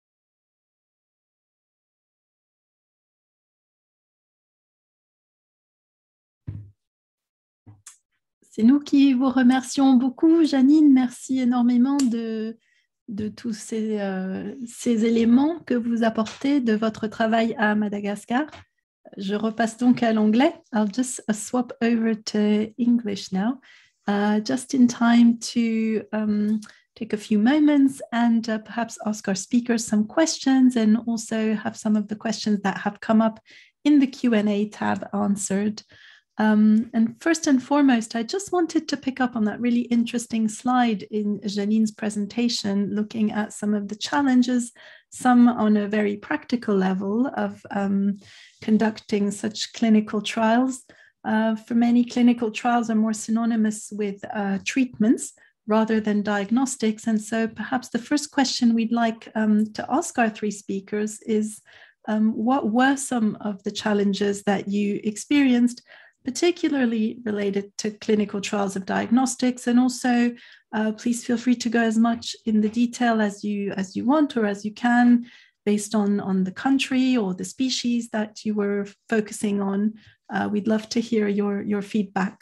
C'est nous qui vous remercions beaucoup, Janine. Merci énormément de tous ces éléments que vous apportez de votre travail à Madagascar. Je repasse donc à l'anglais. I'll just swap over to English now, just in time to take a few moments and perhaps ask our speakers some questions and also have some of the questions that have come up in the Q&A tab answered. And first and foremost, I just wanted to pick up on that really interesting slide in Janine's presentation, looking at some of the challenges, some on a very practical level of conducting such clinical trials. For many, clinical trials are more synonymous with treatments rather than diagnostics. And so perhaps the first question we'd like to ask our three speakers is, what were some of the challenges that you experienced, particularly related to clinical trials of diagnostics? And also, please feel free to go as much in the detail as you want or as you can, based on the country or the species that you were focusing on. We'd love to hear your feedback.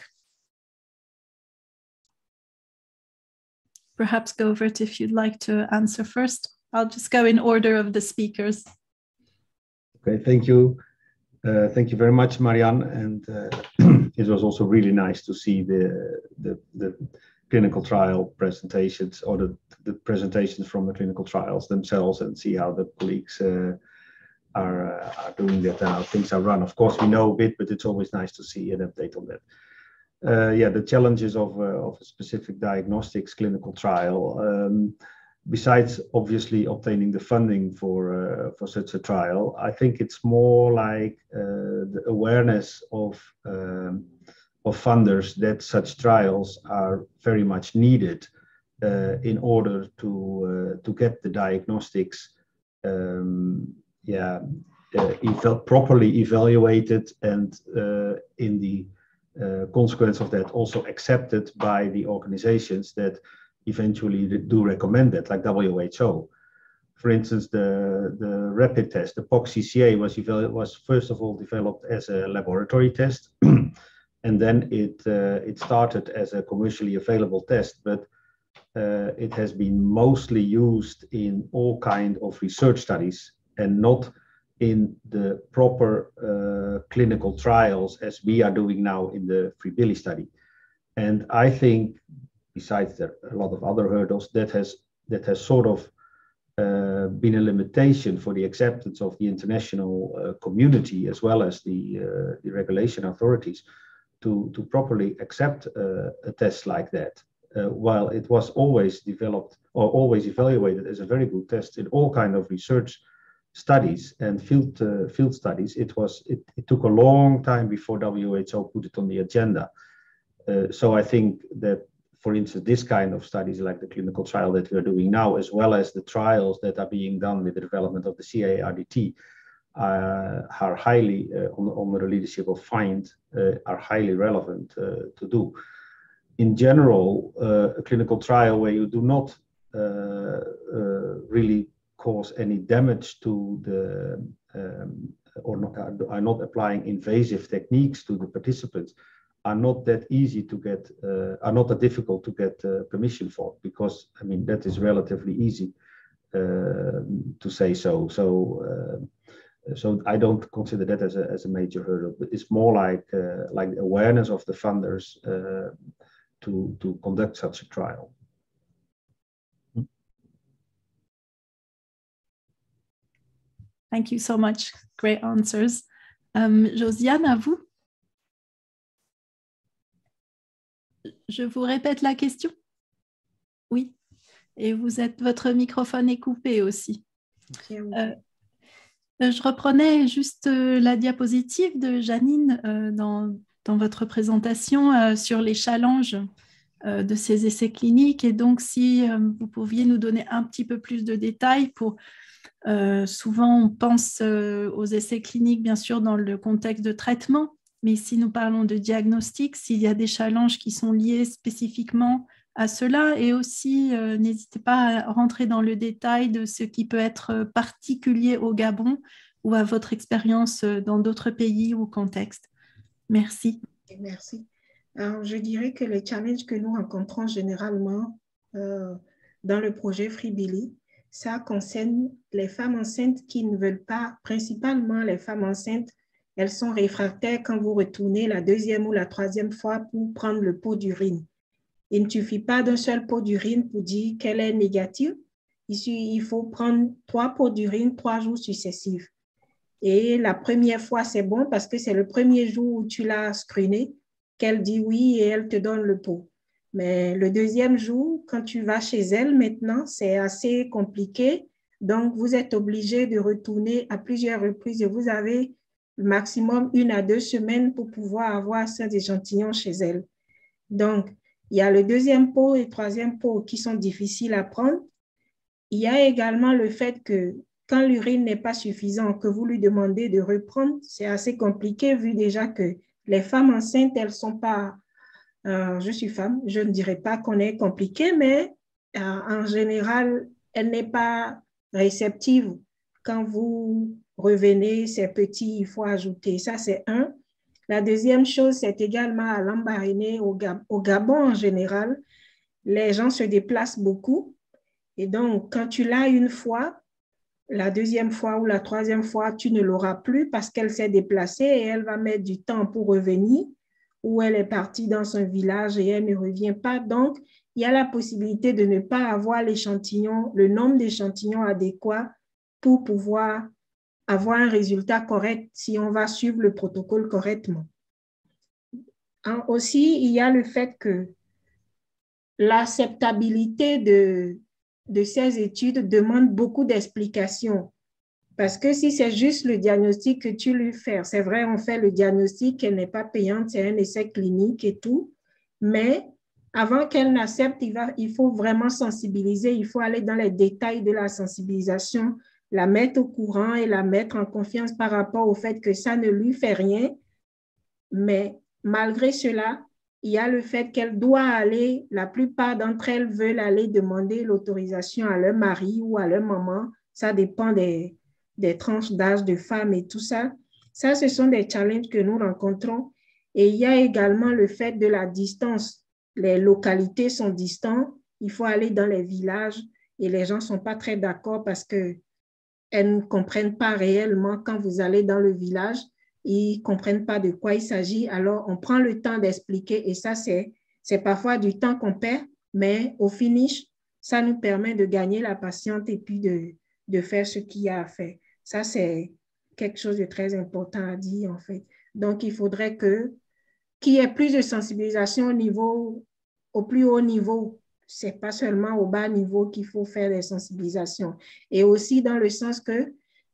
Perhaps Govert, if you'd like to answer first. I'll just go in order of the speakers. Okay, thank you. Thank you very much, Marianne. And it was also really nice to see the clinical trial presentations, or the presentations from the clinical trials themselves, and see how the colleagues are doing that and how things are run. Of course, we know a bit, but it's always nice to see an update on that. Yeah, the challenges of a specific diagnostics clinical trial. Besides obviously obtaining the funding for such a trial, I think it's more like the awareness of funders that such trials are very much needed in order to get the diagnostics properly evaluated, and in the consequence of that also accepted by the organizations that eventually do recommend it, like WHO. For instance, the rapid test, the POC-CCA was first of all developed as a laboratory test, and then it started as a commercially available test, but it has been mostly used in all kind of research studies and not in the proper clinical trials as we are doing now in the Free-Billy study. And I think, besides a lot of other hurdles, that has sort of been a limitation for the acceptance of the international community as well as the regulation authorities to properly accept a test like that. While it was always developed or always evaluated as a very good test in all kinds of research studies and field studies, it took a long time before WHO put it on the agenda. So I think that, for instance, this kind of studies like the clinical trial that we're doing now, as well as the trials that are being done with the development of the CA-RDT, are highly, under the leadership of FIND, are highly relevant to do. In general, a clinical trial where you do not really cause any damage to the, are not applying invasive techniques to the participants, are not that easy to get, are not that difficult to get permission for, because, I mean, that is relatively easy to say so. So I don't consider that as a major hurdle, but it's more like the awareness of the funders to conduct such a trial. Thank you so much. Great answers. Josiane, à vous. Je vous répète la question? Oui. Et votre microphone est coupé aussi. Okay. Je reprenais juste la diapositive de Janine dans votre présentation sur les challenges de ces essais cliniques. Et donc, si vous pouviez nous donner un petit peu plus de détails pour... souvent, on pense aux essais cliniques, bien sûr, dans le contexte de traitement. Mais si nous parlons de diagnostic, s'il y a des challenges qui sont liés spécifiquement à cela, et aussi n'hésitez pas à rentrer dans le détail de ce qui peut être particulier au Gabon ou à votre expérience dans d'autres pays ou contextes. Merci. Merci. Alors, je dirais que les challenges que nous rencontrons généralement dans le projet FreeBilly, ça concerne les femmes enceintes qui ne veulent pas, principalement les femmes enceintes. Elles sont réfractaires quand vous retournez la deuxième ou la troisième fois pour prendre le pot d'urine. Il ne suffit pas d'un seul pot d'urine pour dire qu'elle est négative. Il faut prendre 3 pots d'urine 3 jours successifs. Et la première fois, c'est bon parce que c'est le premier jour où tu l'as screenée qu'elle dit oui et elle te donne le pot. Mais le deuxième jour, quand tu vas chez elle maintenant, c'est assez compliqué. Donc, vous êtes obligé de retourner à plusieurs reprises et vous avez maximum 1 à 2 semaines pour pouvoir avoir cet échantillon chez elle. Donc, il y a le deuxième pot et le troisième pot qui sont difficiles à prendre. Il y a également le fait que quand l'urine n'est pas suffisante, que vous lui demandez de reprendre, c'est assez compliqué vu déjà que les femmes enceintes, elles ne sont pas... je suis femme, je ne dirais pas qu'on est compliqué, mais en général, elle n'est pas réceptive. Quand vous revenez, c'est petit, il faut ajouter. Ça, c'est un. La deuxième chose, c'est également à Lambaréné, au Gabon en général, les gens se déplacent beaucoup. Et donc, quand tu l'as une fois, la deuxième fois ou la troisième fois, tu ne l'auras plus parce qu'elle s'est déplacée et elle va mettre du temps pour revenir, ou elle est partie dans son village et elle ne revient pas. Donc, il y a la possibilité de ne pas avoir l'échantillon, le nombre d'échantillons adéquats pour pouvoir avoir un résultat correct si on va suivre le protocole correctement. Aussi, il y a le fait que l'acceptabilité de ces études demande beaucoup d'explications. Parce que si c'est juste le diagnostic que tu lui fais, c'est vrai, on fait le diagnostic, elle n'est pas payante, c'est un essai clinique et tout, mais avant qu'elle n'accepte, il faut vraiment sensibiliser, il faut aller dans les détails de la sensibilisation, la mettre au courant et la mettre en confiance par rapport au fait que ça ne lui fait rien. Mais malgré cela, il y a le fait qu'elle doit aller, la plupart d'entre elles veulent aller demander l'autorisation à leur mari ou à leur maman. Ça dépend des tranches d'âge de femmes et tout ça. Ça, ce sont des challenges que nous rencontrons. Et il y a également le fait de la distance. Les localités sont distantes. Il faut aller dans les villages et les gens ne sont pas très d'accord parce qu'elles ne comprennent pas réellement quand vous allez dans le village. Ils ne comprennent pas de quoi il s'agit. Alors, on prend le temps d'expliquer et ça, c'est parfois du temps qu'on perd, mais au finish, ça nous permet de gagner la patiente et puis de faire ce qu'il y a à faire. Ça, c'est quelque chose de très important à dire, en fait. Donc, il faudrait qu'il y ait plus de sensibilisation au plus haut niveau. Ce n'est pas seulement au bas niveau qu'il faut faire des sensibilisations. Et aussi dans le sens que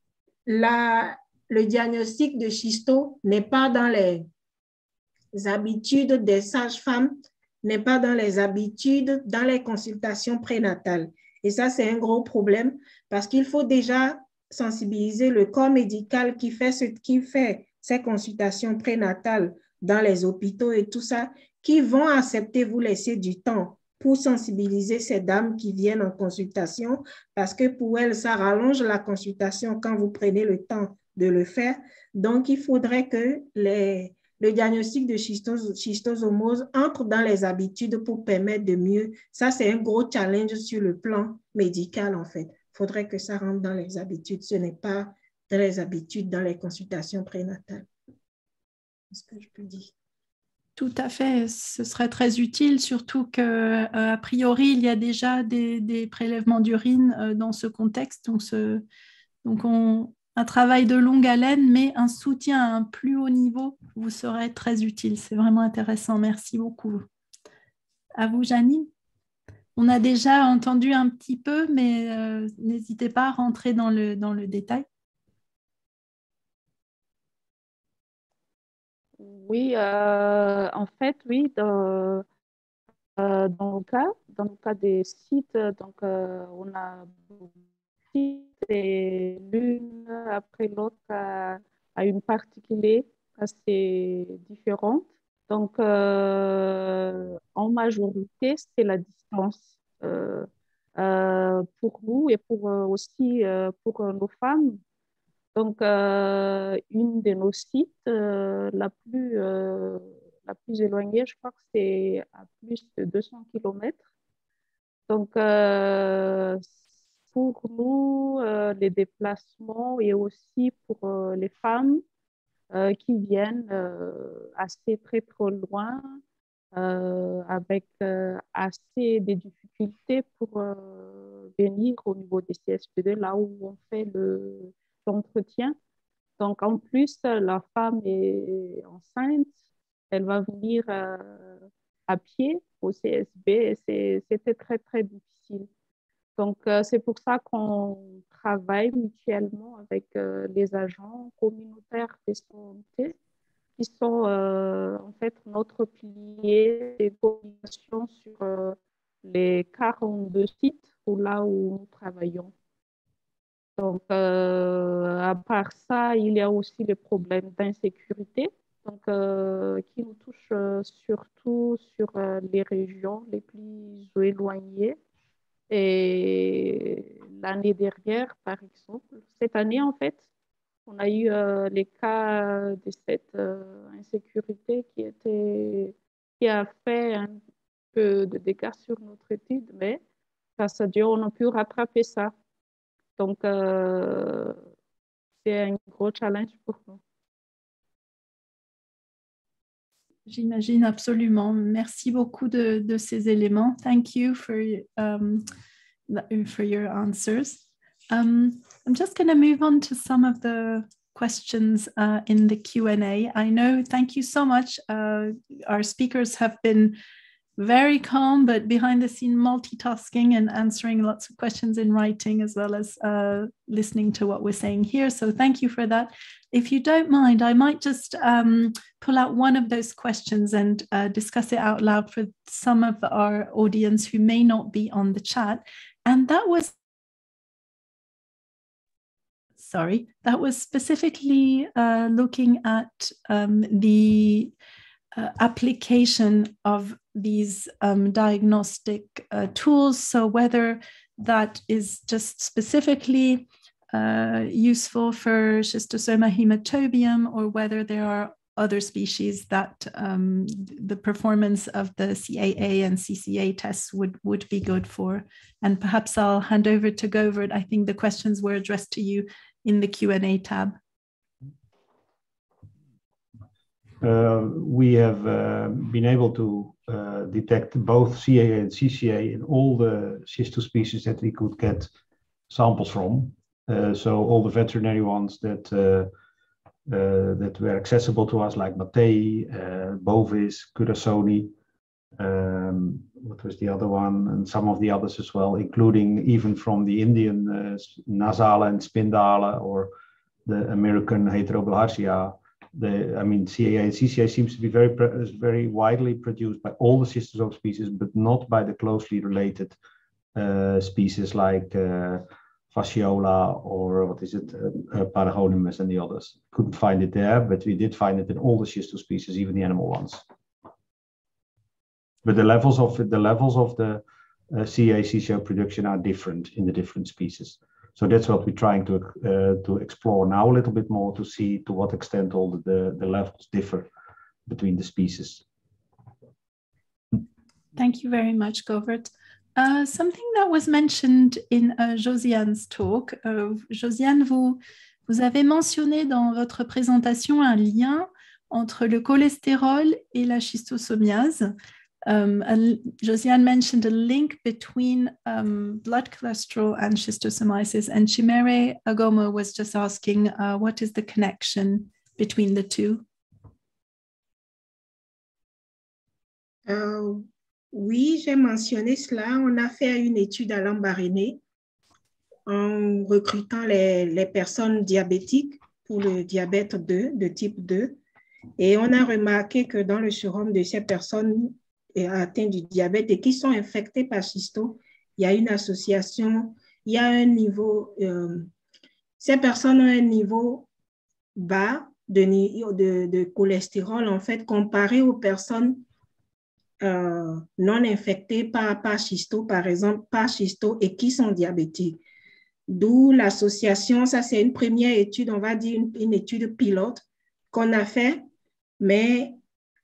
le diagnostic de schisto n'est pas dans les habitudes des sages-femmes, n'est pas dans les habitudes, dans les consultations prénatales. Et ça, c'est un gros problème parce qu'il faut déjà sensibiliser le corps médical qui fait ces consultations prénatales dans les hôpitaux et tout ça, qui vont accepter vous laisser du temps pour sensibiliser ces dames qui viennent en consultation parce que pour elles, ça rallonge la consultation quand vous prenez le temps de le faire. Donc, il faudrait que le diagnostic de schistosomose entre dans les habitudes pour permettre de mieux. Ça, c'est un gros challenge sur le plan médical, en fait. Il faudrait que ça rentre dans les habitudes. Ce n'est pas dans les habitudes, dans les consultations prénatales. C'est ce que je peux dire. Tout à fait, ce serait très utile, surtout qu'a priori, il y a déjà des prélèvements d'urine dans ce contexte. Donc un travail de longue haleine, mais un soutien à un plus haut niveau vous serait très utile. C'est vraiment intéressant. Merci beaucoup. À vous, Janine. On a déjà entendu un petit peu, mais n'hésitez pas à rentrer dans le détail. Oui, en fait, oui, dans le cas des sites, donc on a beaucoup de sites et l'une après l'autre a une particularité assez différente. Donc, en majorité, c'est la distance pour nous et aussi pour nos femmes. Donc, une de nos sites, la plus éloignée, je crois que c'est à plus de 200 km. Donc, pour nous, les déplacements et aussi pour les femmes qui viennent assez très loin, avec assez de difficultés pour venir au niveau des CSP2, là où on fait l'entretien. Donc, en plus, la femme est enceinte, elle va venir à pied au CSB et c'était très, très difficile. Donc, c'est pour ça qu'on travaille mutuellement avec les agents communautaires de santé qui sont en fait notre pilier de coordination sur les 42 sites là où nous travaillons. Donc, à part ça, il y a aussi les problèmes d'insécurité donc, qui nous touchent surtout sur les régions les plus éloignées. Et l'année dernière, par exemple, cette année, en fait, on a eu les cas de cette insécurité qui a fait un peu de dégâts sur notre étude, mais grâce à Dieu, on a pu rattraper ça. Donc, c'est un gros challenge pour nous. J'imagine absolument. Merci beaucoup de ces éléments. Thank you for your answers. I'm just going to move on to some of the questions in the Q&A. I know, thank you so much. Our speakers have been very calm, but behind the scene multitasking and answering lots of questions in writing, as well as listening to what we're saying here. So thank you for that. If you don't mind, I might just pull out one of those questions and discuss it out loud for some of our audience who may not be on the chat. And that was specifically looking at the application of these diagnostic tools. So whether that is just specifically useful for Schistosoma hematobium, or whether there are other species that the performance of the CAA and CCA tests would be good for. And perhaps I'll hand over to Govert. I think the questions were addressed to you in the Q&A tab. we have been able to detect both CAA and CCA in all the schistospecies that we could get samples from. So all the veterinary ones that were accessible to us, like Mattei, Bovis, Curaçao, what was the other one, and some of the others as well, including even from the Indian Nasala and Spindala, or the American Heterobilharzia. I mean, CAA and CCA seems to be very widely produced by all the schistosomal species, but not by the closely related species like Fasciola or what is it, Paragonimus and the others. Couldn't find it there, but we did find it in all the schistospecies, even the animal ones. But the levels of the CA CCO production are different in the different species. So that's what we're trying to explore now a little bit more, to see to what extent all the levels differ between the species. Thank you very much, Govert. Something that was mentioned in Josiane's talk. Josiane, vous avez mentionné dans votre présentation un lien entre le cholestérol et la schistosomiase. Josiane mentioned a link between blood cholesterol and schistosomiasis, and Chimere Agomo was just asking what is the connection between the two? Oui, j'ai mentionné cela. On a fait une étude à Lambaréné en recrutant les personnes diabétiques pour le diabète 2, de type 2. Et on a remarqué que dans le sérum de ces personnes atteintes du diabète et qui sont infectées par schisto, il y a une association, il y a un niveau, ces personnes ont un niveau bas de cholestérol, en fait, comparé aux personnes non infectés par schisto, par exemple, par schisto et qui sont diabétiques. D'où l'association, ça c'est une première étude, on va dire une étude pilote qu'on a fait, mais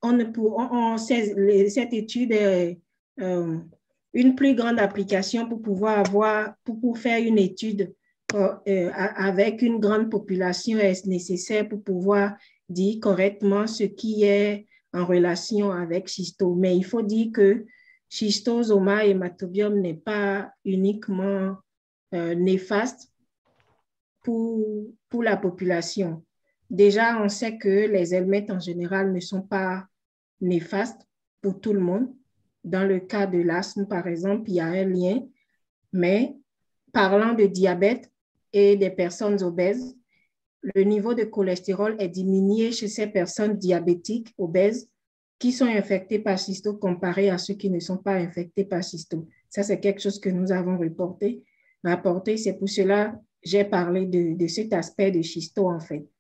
cette étude est une plus grande application pour pouvoir pour faire une étude avec une grande population est nécessaire pour pouvoir dire correctement ce qui est en relation avec schisto. Mais il faut dire que schistosoma hématobium n'est pas uniquement néfaste pour la population. Déjà, on sait que les helmets en général ne sont pas néfastes pour tout le monde. Dans le cas de l'asthme, par exemple, il y a un lien. Mais parlant de diabète et des personnes obèses, le niveau de cholestérol est diminué chez ces personnes diabétiques obèses qui sont infectées par schisto comparé à ceux qui ne sont pas infectés par schisto. Ça, c'est quelque chose que nous avons rapporté. C'est pour cela que j'ai parlé de cet aspect de schisto, en fait.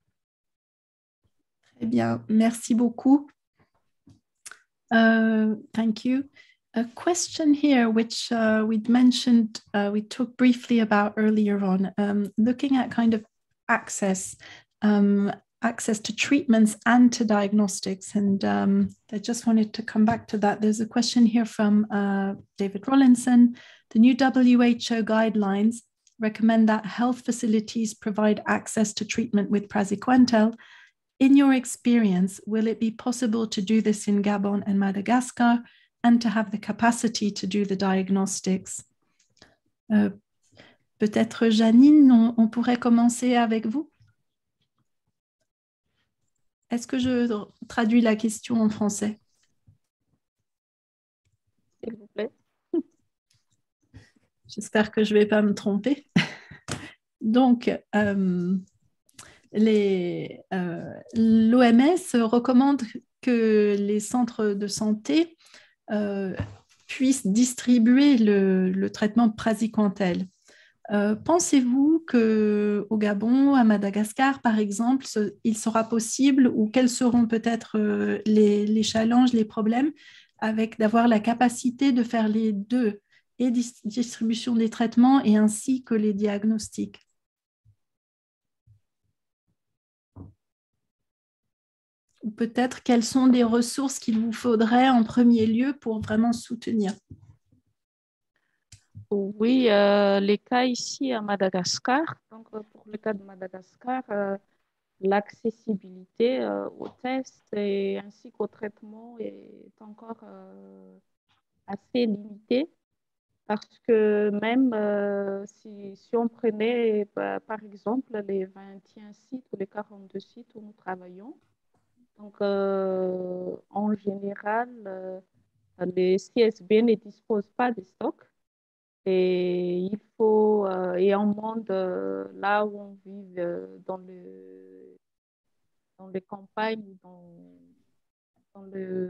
Très bien, merci beaucoup. Thank you. A question here, which we'd mentioned, we talked briefly about earlier on, looking at kind of access to treatments and to diagnostics. And I just wanted to come back to that. There's a question here from David Rollinson. The new WHO guidelines recommend that health facilities provide access to treatment with praziquantel. In your experience, will it be possible to do this in Gabon and Madagascar and to have the capacity to do the diagnostics? Peut-être Janine, on pourrait commencer avec vous. Est-ce que je traduis la question en français? S'il vous plaît. J'espère que je ne vais pas me tromper. Donc, l'OMS recommande que les centres de santé puissent distribuer le traitement praziquantel. Pensez-vous qu'au Gabon, à Madagascar, par exemple, il sera possible, ou quels seront peut-être les challenges, les problèmes, avec d'avoir la capacité de faire les deux, et distribution des traitements et ainsi que les diagnostics? Ou peut-être quelles sont des ressources qu'il vous faudrait en premier lieu pour vraiment soutenir? Oui, les cas ici à Madagascar, donc pour le cas de Madagascar, l'accessibilité aux tests et ainsi qu'au traitement est encore assez limitée. Parce que même si on prenait par exemple les 21 sites ou les 42 sites où nous travaillons, donc en général, les CSB ne disposent pas de stock et il faut, et en monde là où on vit dans les campagnes, dans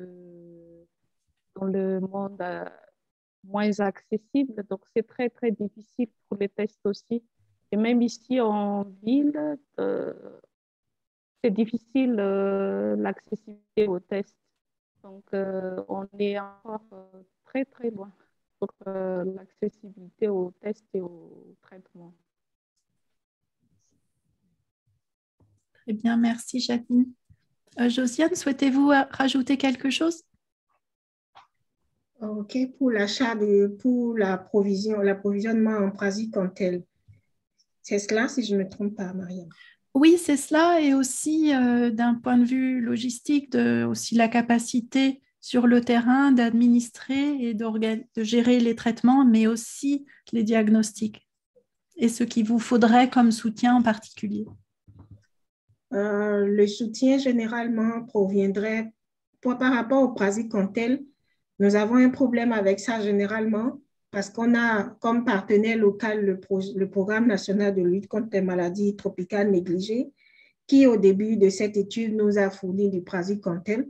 le monde moins accessible. Donc, c'est très, très difficile pour les tests aussi. Et même ici en ville, c'est difficile l'accessibilité aux tests. Donc, on est encore très, très loin pour l'accessibilité aux tests et aux traitements. Très bien, merci Jacqueline. Josiane, souhaitez-vous rajouter quelque chose? OK, pour l'achat pour l'approvisionnement en praziquantel. C'est cela, si je ne me trompe pas, Mariam. Oui, c'est cela, et aussi d'un point de vue logistique, aussi la capacité sur le terrain d'administrer et de gérer les traitements, mais aussi les diagnostics, et ce qu'il vous faudrait comme soutien en particulier. Le soutien généralement proviendrait, par rapport au praziquantel, nous avons un problème avec ça généralement parce qu'on a comme partenaire local le Programme national de lutte contre les maladies tropicales négligées qui, au début de cette étude, nous a fourni du praziquantel.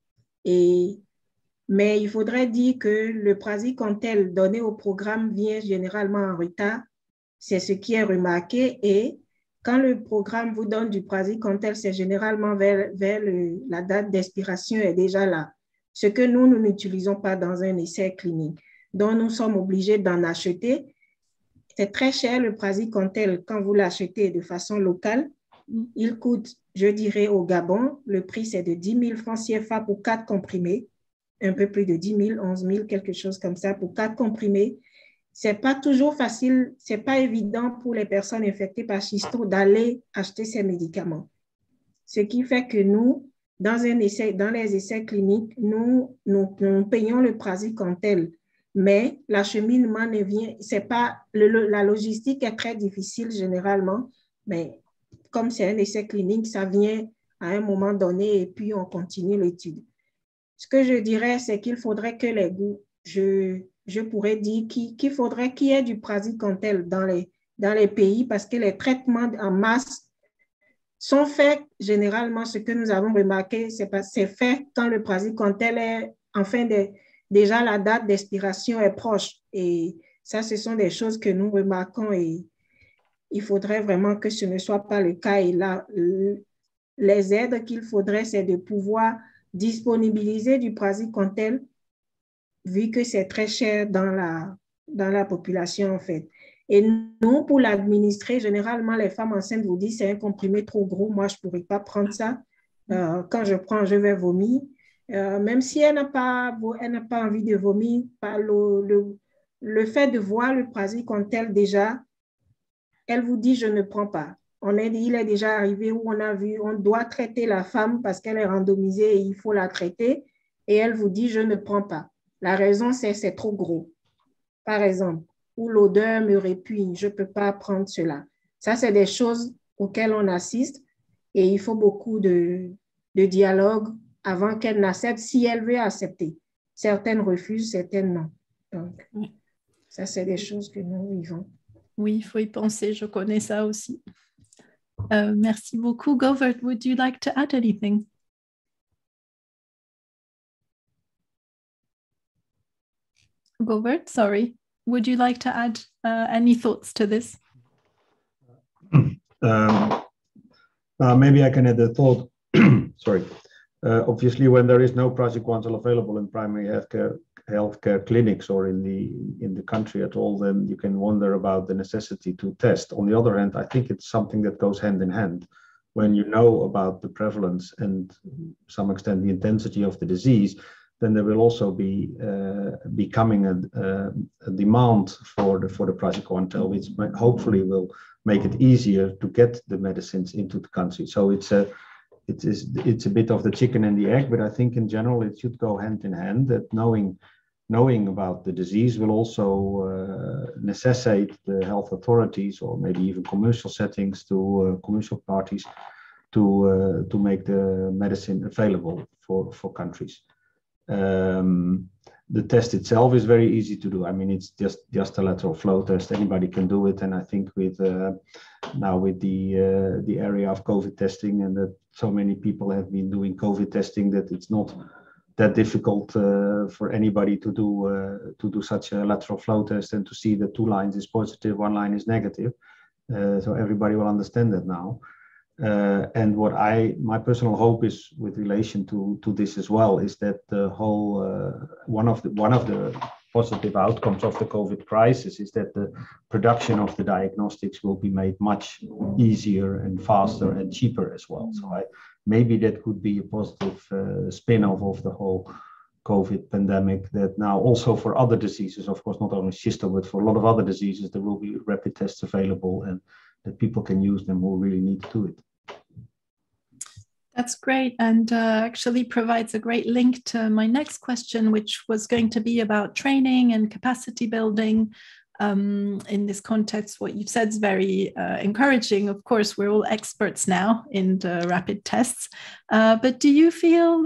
Mais il faudrait dire que le praziquantel donné au programme vient généralement en retard. C'est ce qui est remarqué. Et quand le programme vous donne du praziquantel, c'est généralement vers la date d'expiration est déjà là. Ce que nous n'utilisons pas dans un essai clinique. Donc, nous sommes obligés d'en acheter. C'est très cher le praziquantel quand vous l'achetez de façon locale. Il coûte, je dirais, au Gabon, le prix c'est de 10 000 francs CFA pour 4 comprimés, un peu plus de 10 000, 11 000, quelque chose comme ça pour 4 comprimés. C'est pas toujours facile, c'est pas évident pour les personnes infectées par schisto d'aller acheter ces médicaments. Ce qui fait que nous, dans les essais cliniques, nous payons le praziquantel, mais l'acheminement ne vient, c'est pas, la logistique est très difficile généralement, mais comme c'est un essai clinique, ça vient à un moment donné et puis on continue l'étude. Ce que je dirais, c'est qu'il faudrait que les goûts, je pourrais dire qu'il faudrait qu'il y ait du praziquantel dans les pays parce que les traitements en masse sont faits généralement, ce que nous avons remarqué, c'est fait quand le praziquantel est enfin déjà la date d'expiration est proche. Et ça, ce sont des choses que nous remarquons et il faudrait vraiment que ce ne soit pas le cas. Et là, les aides qu'il faudrait, c'est de pouvoir disponibiliser du praziquantel vu que c'est très cher dans la population en fait. Et nous, pour l'administrer, généralement, les femmes enceintes vous disent c'est un comprimé trop gros, moi, je ne pourrais pas prendre ça. Quand je prends, je vais vomir. Même si elle n'a pas envie de vomir, le fait de voir le praziquantel déjà, elle vous dit je ne prends pas. Il est déjà arrivé où on a vu, on doit traiter la femme parce qu'elle est randomisée et il faut la traiter. Et elle vous dit je ne prends pas. La raison, c'est trop gros. Par exemple, ou l'odeur me répugne, je ne peux pas prendre cela. Ça, c'est des choses auxquelles on assiste et il faut beaucoup de dialogue avant qu'elle n'accepte, si elle veut accepter. Certaines refusent, certaines non. Donc, ça, c'est des choses que nous vivons. Oui, il faut y penser, je connais ça aussi. Merci beaucoup. Govert, would you like to add anything? Govert, sorry. Would you like to add any thoughts to this? Maybe I can add a thought. Sorry. Obviously, when there is no praziquantel available in primary healthcare clinics or in the country at all, then you can wonder about the necessity to test. On the other hand, I think it's something that goes hand in hand. When you know about the prevalence and to some extent the intensity of the disease, then there will also be becoming a demand for the Project OneTel, which hopefully will make it easier to get the medicines into the country. So it's a bit of the chicken and the egg, but I think in general it should go hand in hand. That knowing about the disease will also necessitate the health authorities, or maybe even commercial settings, to commercial parties, to make the medicine available for countries. The test itself is very easy to do. I mean, it's just a lateral flow test. Anybody can do it. And I think with now with the area of COVID testing, and that so many people have been doing COVID testing, that it's not that difficult for anybody to do such a lateral flow test and to see that 2 lines is positive, 1 line is negative. So everybody will understand that now. And what my personal hope is with relation to this as well is that the whole one of the positive outcomes of the COVID crisis is that the production of the diagnostics will be made much easier and faster and cheaper as well. So maybe that could be a positive spin-off of the whole COVID pandemic, that now also for other diseases, of course, not only schisto, but for a lot of other diseases, there will be rapid tests available, and that people can use them who really need to do it. That's great, and actually provides a great link to my next question, which was going to be about training and capacity building. In this context, what you've said is very encouraging. Of course, we're all experts now in the rapid tests. But do you feel,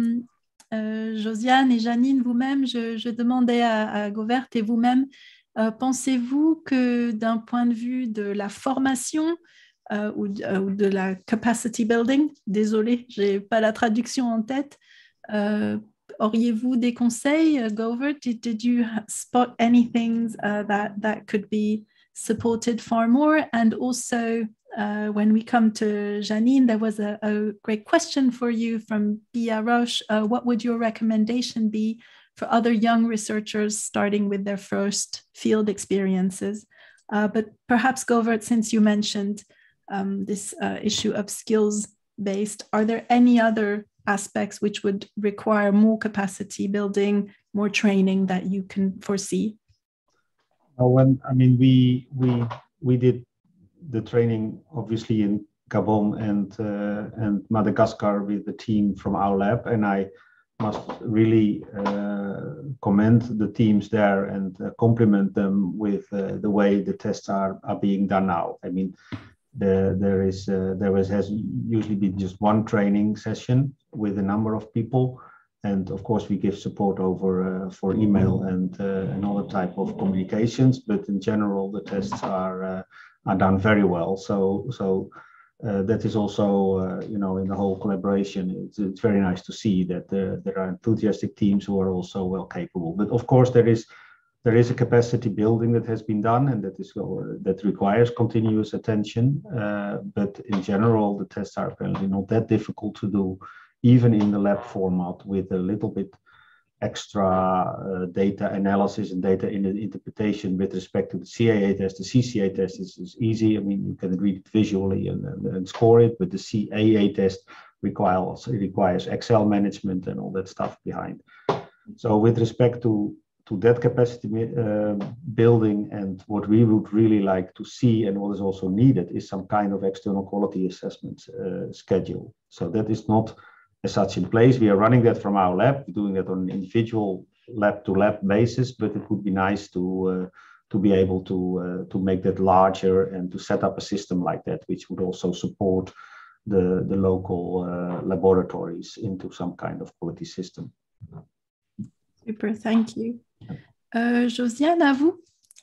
Josiane et Janine, vous-même, je demandais à Govert et vous-même, pensez-vous que d'un point de vue de la formation, ou de la capacity building, désolé, j'ai pas la traduction en tête, auriez-vous des conseils, Govert? Did you spot anything that could be supported far more? And also, when we come to Janine, there was a great question for you from Pia Roche. What would your recommendation be for other young researchers starting with their first field experiences? But perhaps, Govert, since you mentioned this issue of skills-based, are there any other aspects which would require more capacity building, more training that you can foresee? We did the training obviously in Gabon and Madagascar with the team from our lab, and I must really commend the teams there and compliment them with the way the tests are being done now. I mean, there has usually been just one training session with a number of people, and of course we give support over for email and other type of communications. But in general, the tests are done very well. So that is also in the whole collaboration. It's very nice to see that there are enthusiastic teams who are also well capable. But of course there is a capacity building that has been done, and that requires continuous attention. But in general, the tests are apparently not that difficult to do, even in the lab format, with a little bit extra data analysis and data interpretation with respect to the CAA test. The CCA test is easy. I mean, you can read it visually and score it, but the CAA test requires Excel management and all that stuff behind. So with respect to that capacity building, and what we would really like to see and what is also needed is some kind of external quality assessment schedule. So that is not as such in place. We are running that from our lab, doing that on an individual lab to lab basis, but it would be nice to be able to make that larger and to set up a system like that, which would also support the local laboratories into some kind of quality system. Super, thank you. Josiane, à vous.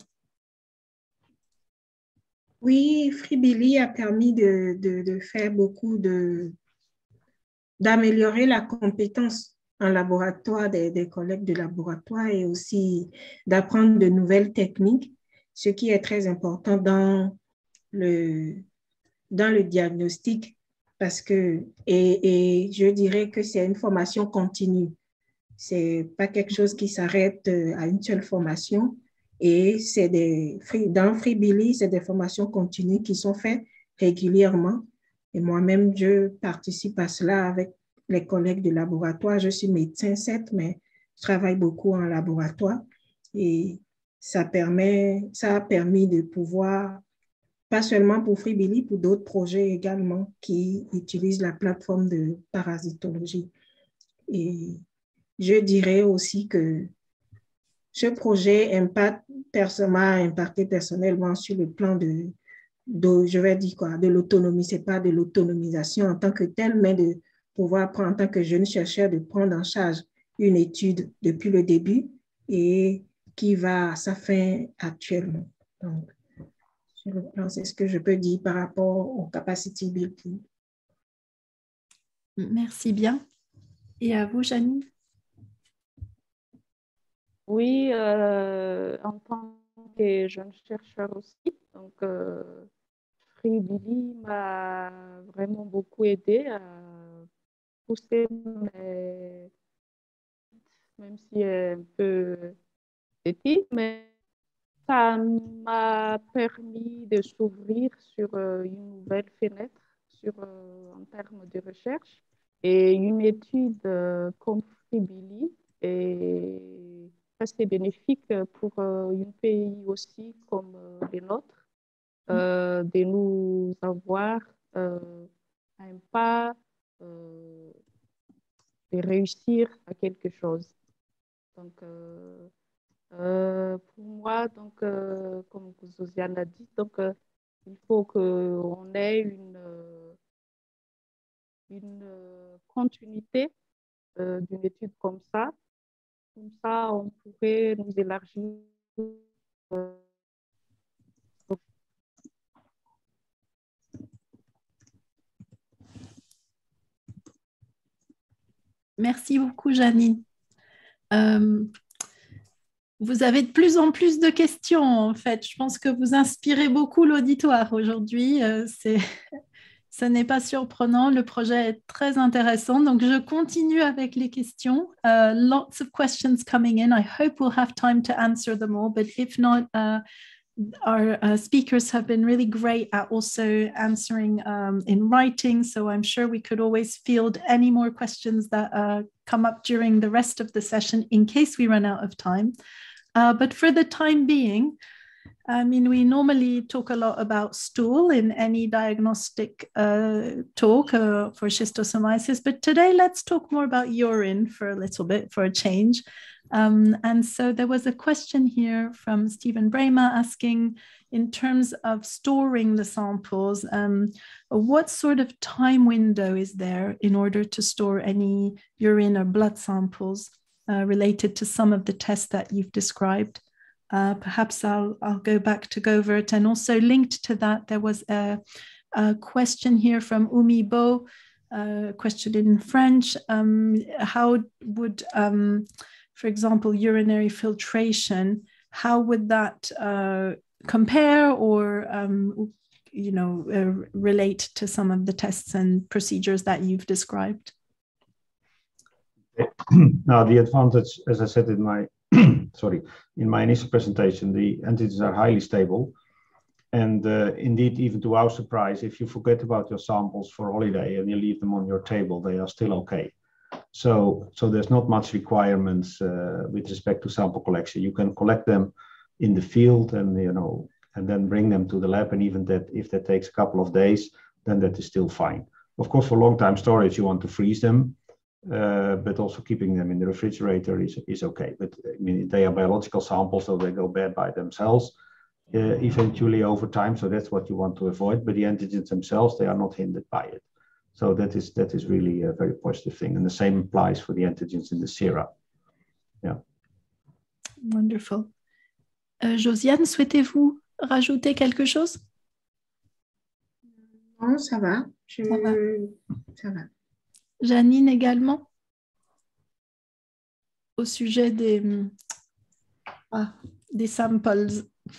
Oui, FreeBilly a permis de faire beaucoup d'améliorer la compétence en laboratoire des collègues de laboratoire, et aussi d'apprendre de nouvelles techniques, ce qui est très important dans le diagnostic, parce que, et je dirais que c'est une formation continue. C'est pas quelque chose qui s'arrête à une seule formation, et dans FreeBilly, c'est des formations continues qui sont faites régulièrement, et moi-même, je participe à cela avec les collègues de laboratoire. Je suis médecin, certes, mais je travaille beaucoup en laboratoire et ça a permis de pouvoir, pas seulement pour Freebily, pour d'autres projets également qui utilisent la plateforme de parasitologie. Et je dirais aussi que ce projet m'a impacté personnellement sur le plan je vais dire quoi, de l'autonomie. C'est pas de l'autonomisation en tant que telle, mais de pouvoir prendre, en tant que jeune chercheur, de prendre en charge une étude depuis le début et qui va à sa fin actuellement. Donc, sur le plan, c'est ce que je peux dire par rapport au capacity building. Merci bien. Et à vous, Janine? Oui, en tant que jeune chercheur aussi, donc Freebily m'a vraiment beaucoup aidé à pousser même si un peu petit, mais ça m'a permis de s'ouvrir sur une nouvelle fenêtre en termes de recherche et une étude comme Freebily est assez bénéfique pour un pays aussi comme le nôtre, de nous avoir un pas de réussir à quelque chose. Donc, pour moi, donc, comme Josiane l'a dit, donc, il faut qu'on ait une continuité d'une étude comme ça. Comme ça, on pourrait nous élargir. Merci beaucoup, Janine. Vous avez de plus en plus de questions, en fait. Je pense que vous inspirez beaucoup l'auditoire aujourd'hui. Ce n'est pas surprenant. Le projet est très intéressant. Donc, je continue avec les questions. Lots of questions coming in. I hope we'll have time to answer them all. But if not, our speakers have been really great at also answering in writing. So I'm sure we could always field any more questions that come up during the rest of the session in case we run out of time. But for the time being, I mean, we normally talk a lot about stool in any diagnostic talk for schistosomiasis, but today let's talk more about urine for a little bit for a change. And so there was a question here from Stephen Brema asking, in terms of storing the samples, what sort of time window is there in order to store any urine or blood samples related to some of the tests that you've described? Perhaps I'll go back to Govert. And also linked to that, there was a question here from Umi Bo, question in French. How would, for example, urinary filtration, how would that compare or, relate to some of the tests and procedures that you've described? Now, the advantage, as I said in my in my initial presentation, the antigens are highly stable. And indeed, even to our surprise, if you forget about your samples for holiday and you leave them on your table, they are still okay. So there's not much requirements with respect to sample collection. You can collect them in the field and then bring them to the lab. And even that, if that takes a couple of days, then that is still fine. Of course, for long-time storage, you want to freeze them. But also keeping them in the refrigerator is okay. But I mean, they are biological samples, so they go bad by themselves eventually over time. So that's what you want to avoid. But the antigens themselves, they are not hindered by it. So that is really a very positive thing. And the same applies for the antigens in the sera. Yeah. Wonderful. Josiane, souhaitez-vous rajouter quelque chose? Non, ça va. Ça va. Janine également, au sujet des samples,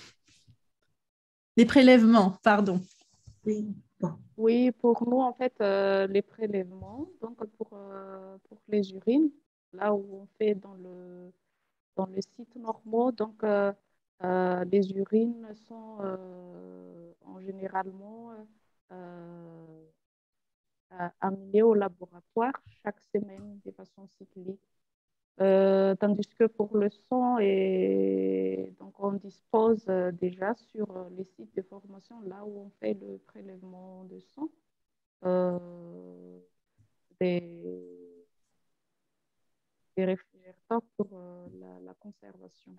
des prélèvements, pardon. Oui, bon. Oui, pour nous, en fait, les prélèvements, donc pour les urines, là où on fait dans les sites normaux, donc les urines sont en généralement amenés au laboratoire chaque semaine de façon cyclique. Tandis que pour le sang, donc on dispose déjà sur les sites de formation, là où on fait le prélèvement de sang, des réfrigérateurs pour la conservation.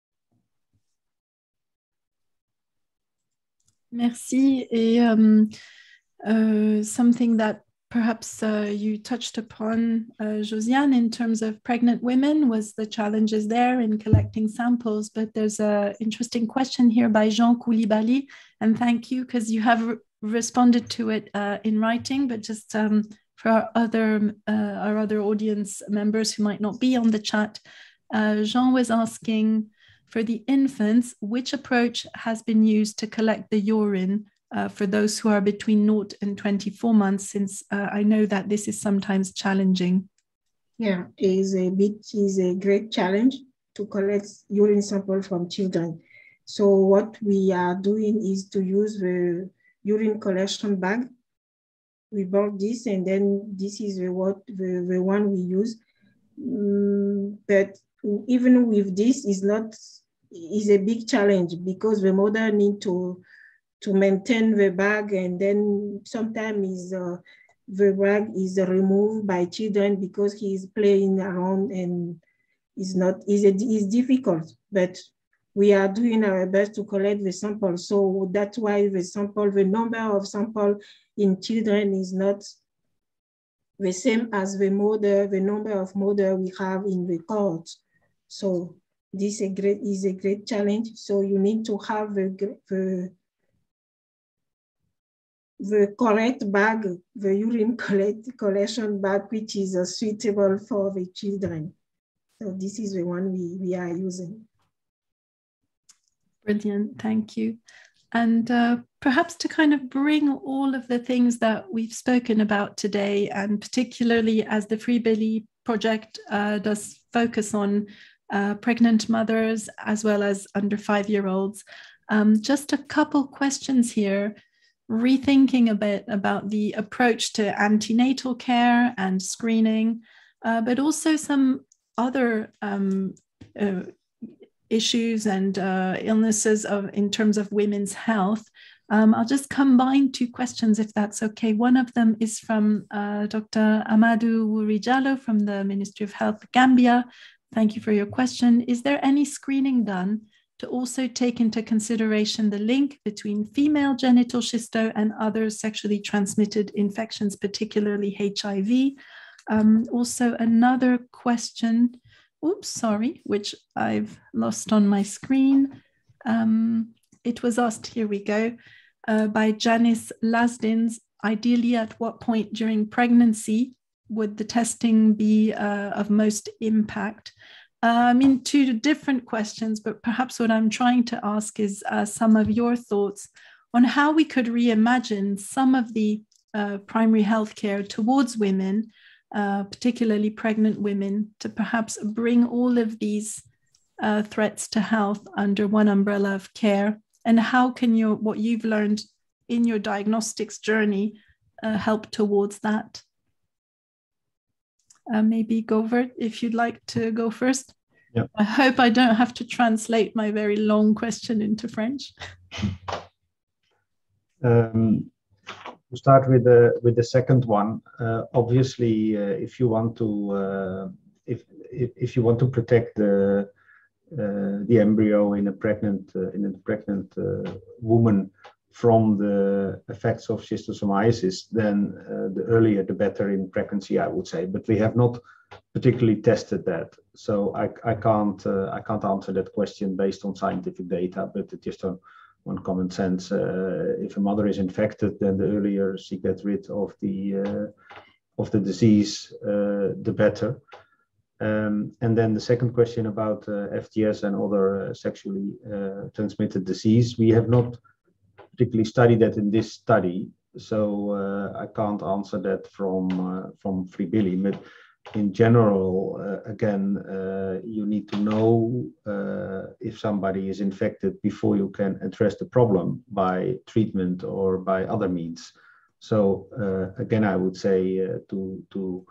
Merci. Et something that perhaps you touched upon, Josiane, in terms of pregnant women was the challenges there in collecting samples. But there's an interesting question here by Jean Koulibaly, and thank you because you have responded to it in writing, but just for our other audience members who might not be on the chat, Jean was asking, for the infants, which approach has been used to collect the urine for those who are between 0 and 24 months, since I know that this is sometimes challenging? Yeah, it is a great challenge to collect urine sample from children. So what we are doing is to use the urine collection bag. We bought this, and then this is the one we use. But even with this, is a big challenge because the mother need to maintain the bag, and then sometimes the bag is removed by children because he is playing around and is difficult. But we are doing our best to collect the sample. So that's why the number of sample in children is not the same as the number of mother we have in the cohort. So this is a great challenge. So you need to have the correct bag, the urine collection bag, which is suitable for the children. So this is the one we are using. Brilliant, thank you. And perhaps to kind of bring all of the things that we've spoken about today, and particularly as the Free-Billy project does focus on pregnant mothers as well as under 5-year-olds, just a couple questions here, rethinking a bit about the approach to antenatal care and screening, but also some other issues and illnesses in terms of women's health. I'll just combine two questions if that's okay. One of them is from Dr. Amadou Wuri-Jallow from the Ministry of Health, Gambia. Thank you for your question. Is there any screening done to also take into consideration the link between female genital schisto and other sexually transmitted infections, particularly HIV? Also another question, which I've lost on my screen. It was asked, here we go, by Janice Lasdins. Ideally, at what point during pregnancy would the testing be of most impact? Two different questions, but perhaps what I'm trying to ask is some of your thoughts on how we could reimagine some of the primary health care towards women, particularly pregnant women, to perhaps bring all of these threats to health under one umbrella of care, and how can what you've learned in your diagnostics journey help towards that? Maybe Govert, if you'd like to go first. Yeah. I hope I don't have to translate my very long question into French. To start with the second one, obviously, if you want to if you want to protect the embryo in a pregnant woman from the effects of schistosomiasis, then the earlier the better in pregnancy, I would say. But we have not particularly tested that, so I can't answer that question based on scientific data. But just on common sense, if a mother is infected, then the earlier she gets rid of the disease, the better. And then the second question about FGS and other sexually transmitted disease, we have not particularly studied that in this study, so I can't answer that from Free-Billy. But in general, again, you need to know if somebody is infected before you can address the problem by treatment or by other means. So again, I would say to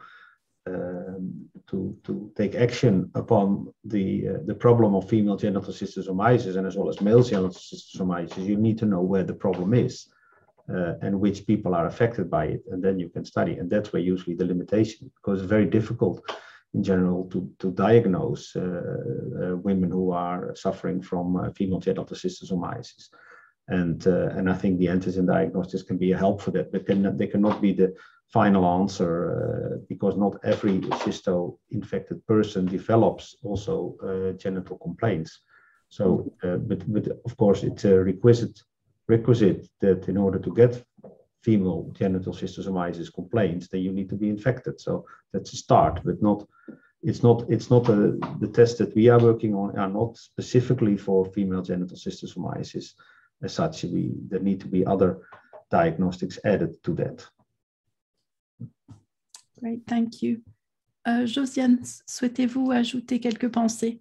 take action upon the problem of female genital cystosomiasis and as well as male genital cystosomiasis, you need to know where the problem is and which people are affected by it, and then you can study. And that's where usually the limitation, because it's very difficult in general to diagnose women who are suffering from female genital cystosomiasis. And I think the antigen diagnostics can be a help for that, but they cannot be the final answer because not every schisto-infected person develops also genital complaints. So, but of course, it's a requisite that in order to get female genital cystosomiasis complaints, then you need to be infected. So that's a start, but the tests that we are working on are not specifically for female genital cystosomiasis. As such, there need to be other diagnostics added to that. Great, thank you. Josiane, souhaitez-vous ajouter quelques pensées?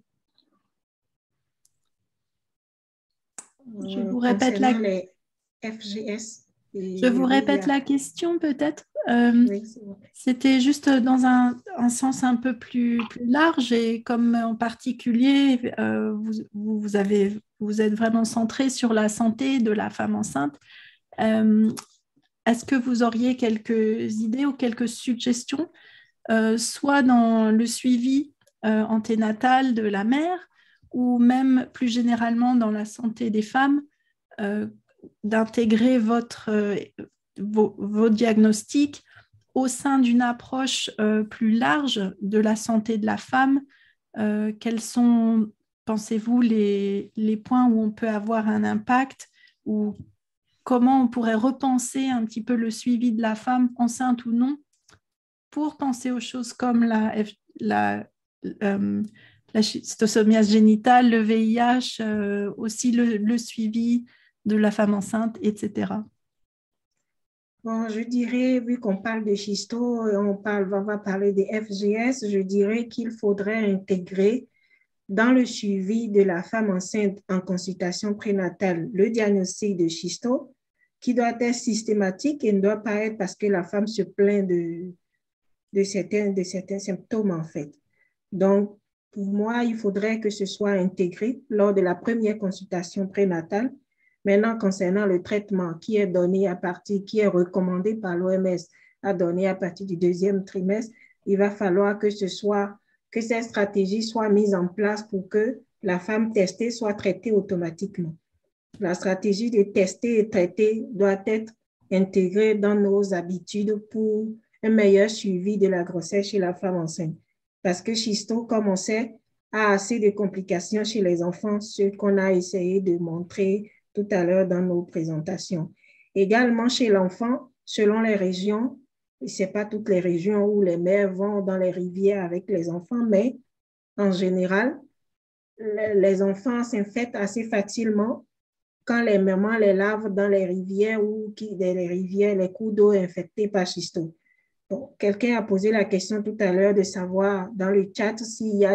Je vous répète les FGS. Je vous répète la question peut-être. Oui, c'était juste dans un sens un peu plus large, et comme en particulier, vous êtes vraiment centré sur la santé de la femme enceinte. Est-ce que vous auriez quelques idées ou quelques suggestions, soit dans le suivi anténatal de la mère, ou même plus généralement dans la santé des femmes, d'intégrer vos diagnostics au sein d'une approche plus large de la santé de la femme? Quels sont, pensez-vous, les points où on peut avoir un impact, ou comment on pourrait repenser un petit peu le suivi de la femme, enceinte ou non, pour penser aux choses comme la schistosomiase génitale, le VIH, aussi le suivi de la femme enceinte, etc. Bon, je dirais, vu qu'on parle de schisto, on va parler des FGS, je dirais qu'il faudrait intégrer dans le suivi de la femme enceinte en consultation prénatale le diagnostic de schisto, qui doit être systématique et ne doit pas être parce que la femme se plaint de certains symptômes, en fait. Donc, pour moi, il faudrait que ce soit intégré lors de la première consultation prénatale. Maintenant, concernant le traitement qui est recommandé par l'OMS à donner à partir du 2e trimestre, il va falloir que cette stratégie soit mise en place pour que la femme testée soit traitée automatiquement. La stratégie de tester et traiter doit être intégrée dans nos habitudes pour un meilleur suivi de la grossesse chez la femme enceinte. Parce que schisto, comme on sait, a assez de complications chez les enfants, ce qu'on a essayé de montrer tout à l'heure dans nos présentations. Également chez l'enfant, selon les régions, ce n'est pas toutes les régions où les mères vont dans les rivières avec les enfants, mais en général, les enfants s'infectent assez facilement quand les mamans les lavent dans les rivières ou les cours d'eau infectés par schisto. Bon, quelqu'un a posé la question tout à l'heure de savoir dans le chat s'il y a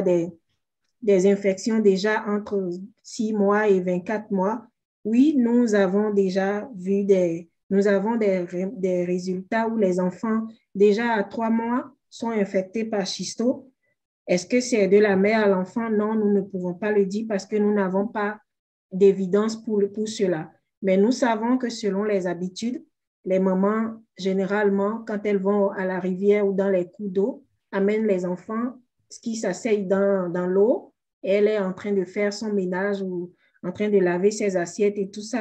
des infections déjà entre 6 mois et 24 mois. Oui, nous avons déjà vu des résultats où les enfants déjà à 3 mois sont infectés par schisto. Est-ce que c'est de la mère à l'enfant? Non, nous ne pouvons pas le dire parce que nous n'avons pas d'évidence pour cela. Mais nous savons que selon les habitudes, les mamans, généralement, quand elles vont à la rivière ou dans les cours d'eau, amènent les enfants qui s'asseyent dans l'eau, et elle est en train de faire son ménage ou en train de laver ses assiettes et tout ça,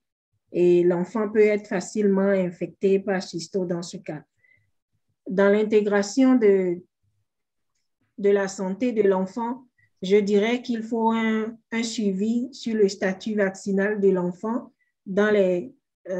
et l'enfant peut être facilement infecté par schisto dans ce cas. Dans l'intégration de la santé de l'enfant, je dirais qu'il faut un suivi sur le statut vaccinal de l'enfant dans les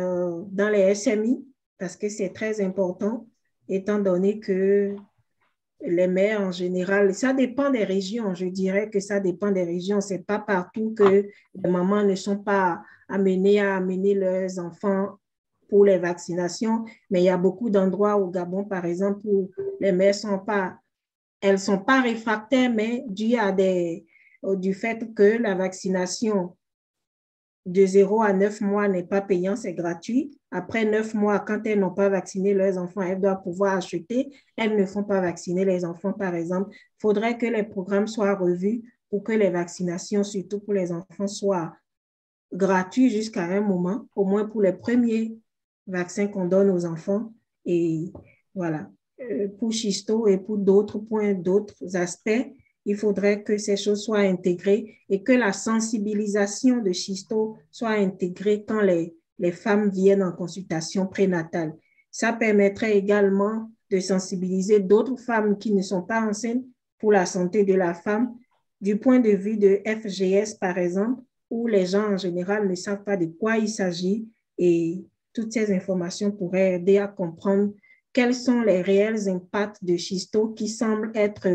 SMI, parce que c'est très important, étant donné que les mères en général, ça dépend des régions, je dirais que ça dépend des régions, c'est pas partout que les mamans ne sont pas amenées à amener leurs enfants pour les vaccinations, mais il y a beaucoup d'endroits au Gabon, par exemple, où les mères elles sont pas réfractaires, mais dû du fait que la vaccination de 0 à 9 mois n'est pas payante, c'est gratuit. après 9 mois, quand elles n'ont pas vacciné leurs enfants, elles doivent pouvoir acheter. Elles ne font pas vacciner les enfants, par exemple. Il faudrait que les programmes soient revus pour que les vaccinations, surtout pour les enfants, soient gratuites jusqu'à un moment, au moins pour les premiers vaccins qu'on donne aux enfants. Et voilà, pour Schisto et pour d'autres points, d'autres aspects, il faudrait que ces choses soient intégrées et que la sensibilisation de Schisto soit intégrée quand les femmes viennent en consultation prénatale. Ça permettrait également de sensibiliser d'autres femmes qui ne sont pas enceintes pour la santé de la femme, du point de vue de FGS, par exemple, où les gens en général ne savent pas de quoi il s'agit et toutes ces informations pourraient aider à comprendre quels sont les réels impacts de Schisto qui semblent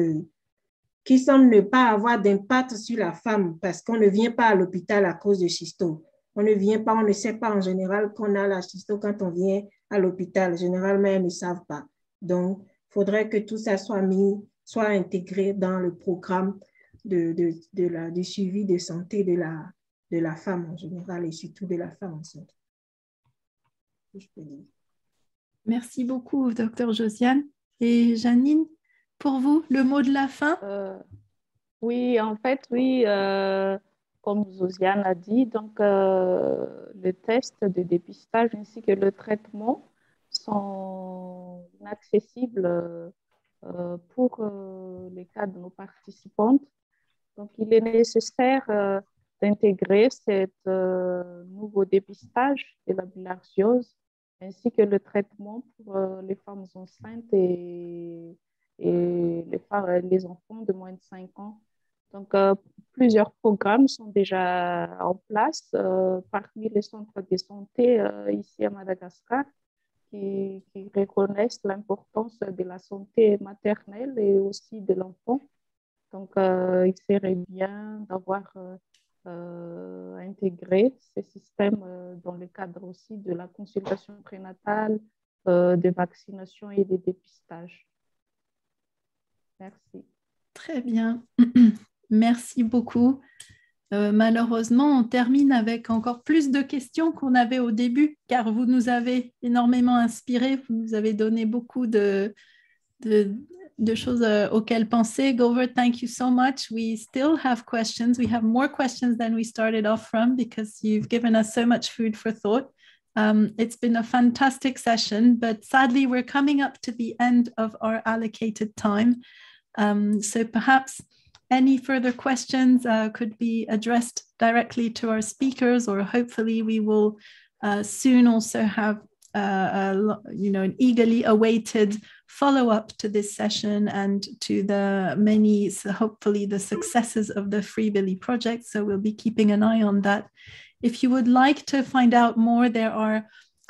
ne pas avoir d'impact sur la femme parce qu'on ne vient pas à l'hôpital à cause de Schisto. On ne sait pas en général qu'on a la Schisto quand on vient à l'hôpital. Généralement, elles ne savent pas. Donc, il faudrait que tout ça soit intégré dans le programme du suivi de santé de la femme en général et surtout de la femme enceinte. Je peux dire. Merci beaucoup, Dr Josiane. Et Janine, pour vous, le mot de la fin? Oui, en fait, oui, comme Josiane a dit, donc le test de dépistage ainsi que le traitement sont inaccessibles pour les cas de nos participantes. Donc, il est nécessaire d'intégrer ce nouveau dépistage de la bilharziose ainsi que le traitement pour les femmes enceintes et les enfants de moins de 5 ans. Donc, plusieurs programmes sont déjà en place parmi les centres de santé ici à Madagascar qui reconnaissent l'importance de la santé maternelle et aussi de l'enfant. Donc, il serait bien d'avoir intégré ces systèmes dans le cadre aussi de la consultation prénatale, de vaccination et de dépistage. Merci. Très bien. Merci beaucoup. Malheureusement, on termine avec encore plus de questions qu'on avait au début, car vous nous avez énormément inspirés, vous nous avez donné beaucoup de choses auxquelles penser. Govert, thank you so much. We still have questions. We have more questions than we started off from because you've given us so much food for thought. It's been a fantastic session, but sadly we're coming up to the end of our allocated time. So perhaps any further questions could be addressed directly to our speakers, or hopefully we will soon also have an eagerly awaited follow-up to this session and to hopefully the successes of the Free Billy project. So we'll be keeping an eye on that. If you would like to find out more, there are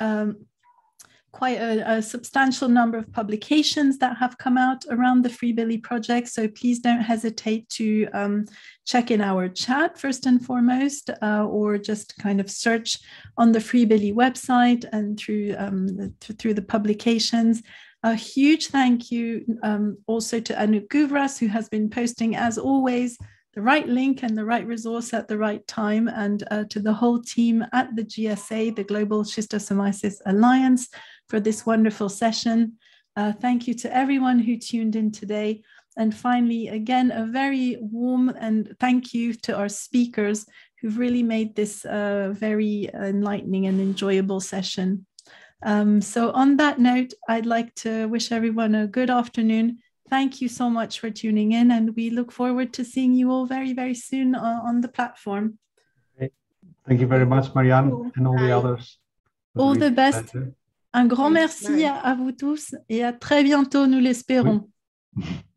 quite a substantial number of publications that have come out around the Free Billy project. So please don't hesitate to check in our chat first and foremost, or just kind of search on the Free Billy website and through the publications. A huge thank you also to Anouk Guvras, who has been posting, as always, the right link and the right resource at the right time, and to the whole team at the GSA, the Global Schistosomiasis Alliance, for this wonderful session. Thank you to everyone who tuned in today. And finally, again, a very warm and thank you to our speakers who've really made this very enlightening and enjoyable session. So on that note, I'd like to wish everyone a good afternoon. Thank you so much for tuning in, and we look forward to seeing you all very, very soon on the platform. Thank you very much, Marianne, and all the others. All the best. Un grand merci à vous tous et à très bientôt, nous l'espérons.